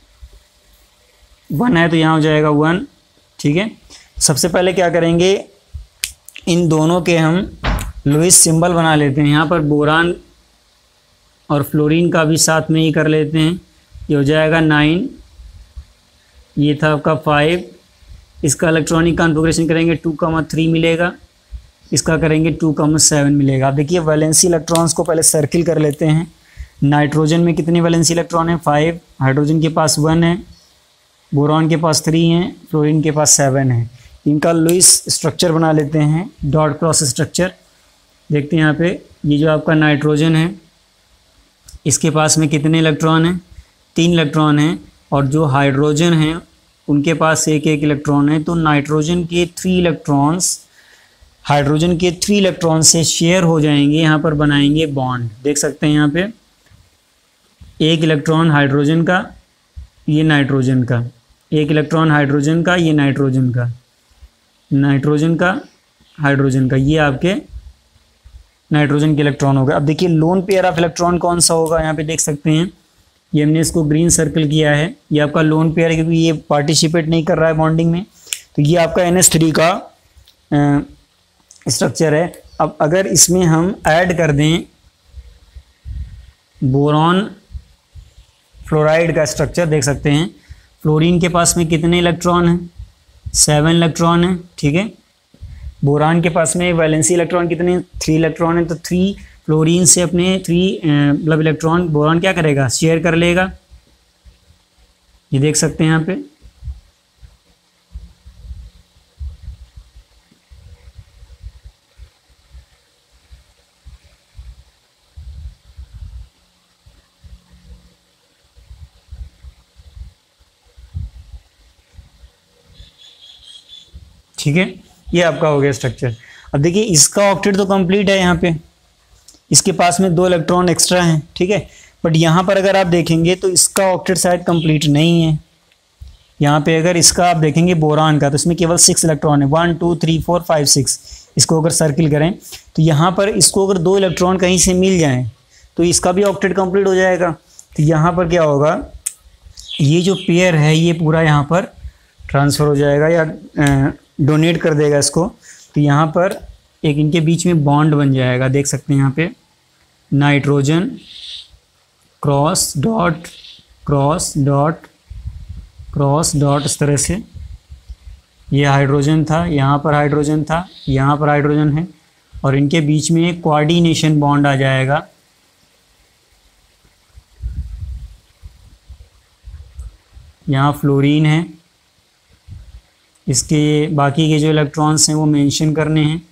वन है तो यहाँ हो जाएगा वन। ठीक है, सबसे पहले क्या करेंगे, इन दोनों के हम लुईस सिंबल बना लेते हैं। यहाँ पर बोरान और फ्लोरीन का भी साथ में ही कर लेते हैं। ये हो जाएगा नाइन, ये था आपका फाइव। इसका इलेक्ट्रॉनिक कॉन्फ़िगरेशन करेंगे टू कामा थ्री मिलेगा, इसका करेंगे टू कामा सेवन मिलेगा। आप देखिए वैलेंसी इलेक्ट्रॉन्स को पहले सर्किल कर लेते हैं। नाइट्रोजन में कितने वैलेंसी इलेक्ट्रॉन है, फाइव। हाइड्रोजन के पास वन है, बोरॉन के पास थ्री हैं, फ्लोरीन के पास सेवन है। इनका लुईस स्ट्रक्चर बना लेते हैं, डॉट क्रॉस स्ट्रक्चर। देखते हैं यहाँ पे, ये जो आपका नाइट्रोजन है इसके पास में कितने इलेक्ट्रॉन हैं, तीन इलेक्ट्रॉन हैं। और जो हाइड्रोजन हैं उनके पास एक एक इलेक्ट्रॉन है। तो नाइट्रोजन के थ्री इलेक्ट्रॉन्स हाइड्रोजन के थ्री इलेक्ट्रॉन से शेयर हो जाएंगे, यहाँ पर बनाएंगे बॉन्ड। देख सकते हैं यहाँ पे एक इलेक्ट्रॉन हाइड्रोजन का, ये नाइट्रोजन का, एक इलेक्ट्रॉन हाइड्रोजन का, ये नाइट्रोजन का, नाइट्रोजन का, हाइड्रोजन का, ये आपके नाइट्रोजन के इलेक्ट्रॉन हो गए। अब देखिए लोन पेयर ऑफ इलेक्ट्रॉन कौन सा होगा, यहाँ पे देख सकते हैं ये हमने इसको ग्रीन सर्कल किया है। ये आपका लोन पेयर है क्योंकि ये पार्टिसिपेट नहीं कर रहा है बॉन्डिंग में। तो ये आपका एन एच थ्री का स्ट्रक्चर है। अब अगर इसमें हम ऐड कर दें बोरॉन फ्लोराइड का स्ट्रक्चर, देख सकते हैं फ्लोरीन के पास में कितने इलेक्ट्रॉन हैं, सेवन इलेक्ट्रॉन है। ठीक है, बोरान के पास में वैलेंसी इलेक्ट्रॉन कितने, थ्री इलेक्ट्रॉन है। तो थ्री फ्लोरीन से अपने थ्री मतलब इलेक्ट्रॉन बोरान क्या करेगा, शेयर कर लेगा। ये देख सकते हैं यहाँ पे। ठीक है, ये आपका हो गया स्ट्रक्चर। अब देखिए इसका ऑक्टेट तो कंप्लीट है, यहाँ पे इसके पास में दो इलेक्ट्रॉन एक्स्ट्रा हैं। ठीक है, बट यहाँ पर अगर आप देखेंगे तो इसका ऑक्टेट शायद कंप्लीट नहीं है। यहाँ पे अगर इसका आप देखेंगे बोरान का, तो इसमें केवल सिक्स इलेक्ट्रॉन है, one two three four five six. इसको अगर सर्किल करें तो यहाँ पर इसको अगर दो इलेक्ट्रॉन कहीं से मिल जाएं तो इसका भी ऑक्टेट कंप्लीट हो जाएगा। तो यहाँ पर क्या होगा, ये जो पेयर है ये पूरा यहाँ पर ट्रांसफ़र हो जाएगा या डोनेट कर देगा इसको। तो यहाँ पर एक इनके बीच में बॉन्ड बन जाएगा। देख सकते हैं यहाँ पे nitrogen cross dot cross dot cross dot, इस तरह से ये हाइड्रोजन था, यहाँ पर हाइड्रोजन था, यहाँ पर हाइड्रोजन है, और इनके बीच में एक कोऑर्डिनेशन बॉन्ड आ जाएगा। यहाँ फ्लोरीन है, इसके बाकी के जो इलेक्ट्रॉन्स हैं वो मेंशन करने हैं।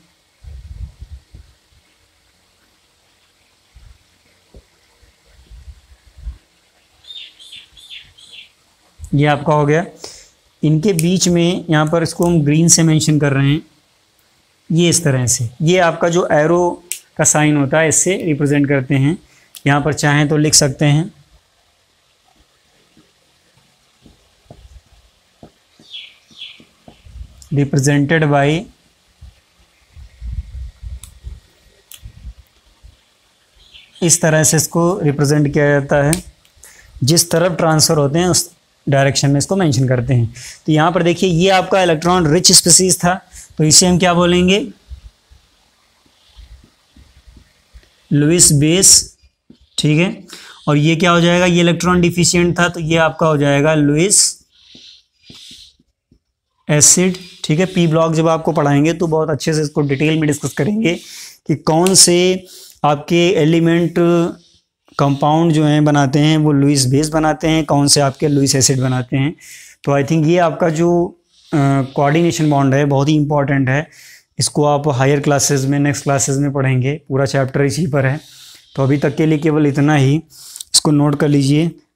ये आपका हो गया। इनके बीच में यहाँ पर इसको हम ग्रीन से मेंशन कर रहे हैं, ये इस तरह से। ये आपका जो एरो का साइन होता है इससे रिप्रेजेंट करते हैं। यहाँ पर चाहें तो लिख सकते हैं रिप्रेजेंटेड बाय इस तरह से इसको रिप्रेजेंट किया जाता है, जिस तरफ ट्रांसफ़र होते हैं उस डायरेक्शन में इसको मेंशन करते हैं। तो यहाँ पर देखिए ये आपका इलेक्ट्रॉन रिच स्पीसीज था, तो इसे हम क्या बोलेंगे, लुईस बेस, ठीक है। और ये क्या हो जाएगा, ये इलेक्ट्रॉन डिफिशिएंट था, तो ये आपका हो जाएगा लुईस एसिड, ठीक है। पी ब्लॉक जब आपको पढ़ाएंगे तो बहुत अच्छे से इसको डिटेल में डिस्कस करेंगे कि कौन से आपके एलिमेंट कंपाउंड जो हैं बनाते हैं वो लुईस बेस बनाते हैं, कौन से आपके लुईस एसिड बनाते हैं। तो आई थिंक ये आपका जो कोऑर्डिनेशन बॉन्ड है बहुत ही इंपॉर्टेंट है, इसको आप हायर क्लासेस में नेक्स्ट क्लासेस में पढ़ेंगे, पूरा चैप्टर इसी पर है। तो अभी तक के लिए केवल इतना ही, इसको नोट कर लीजिए।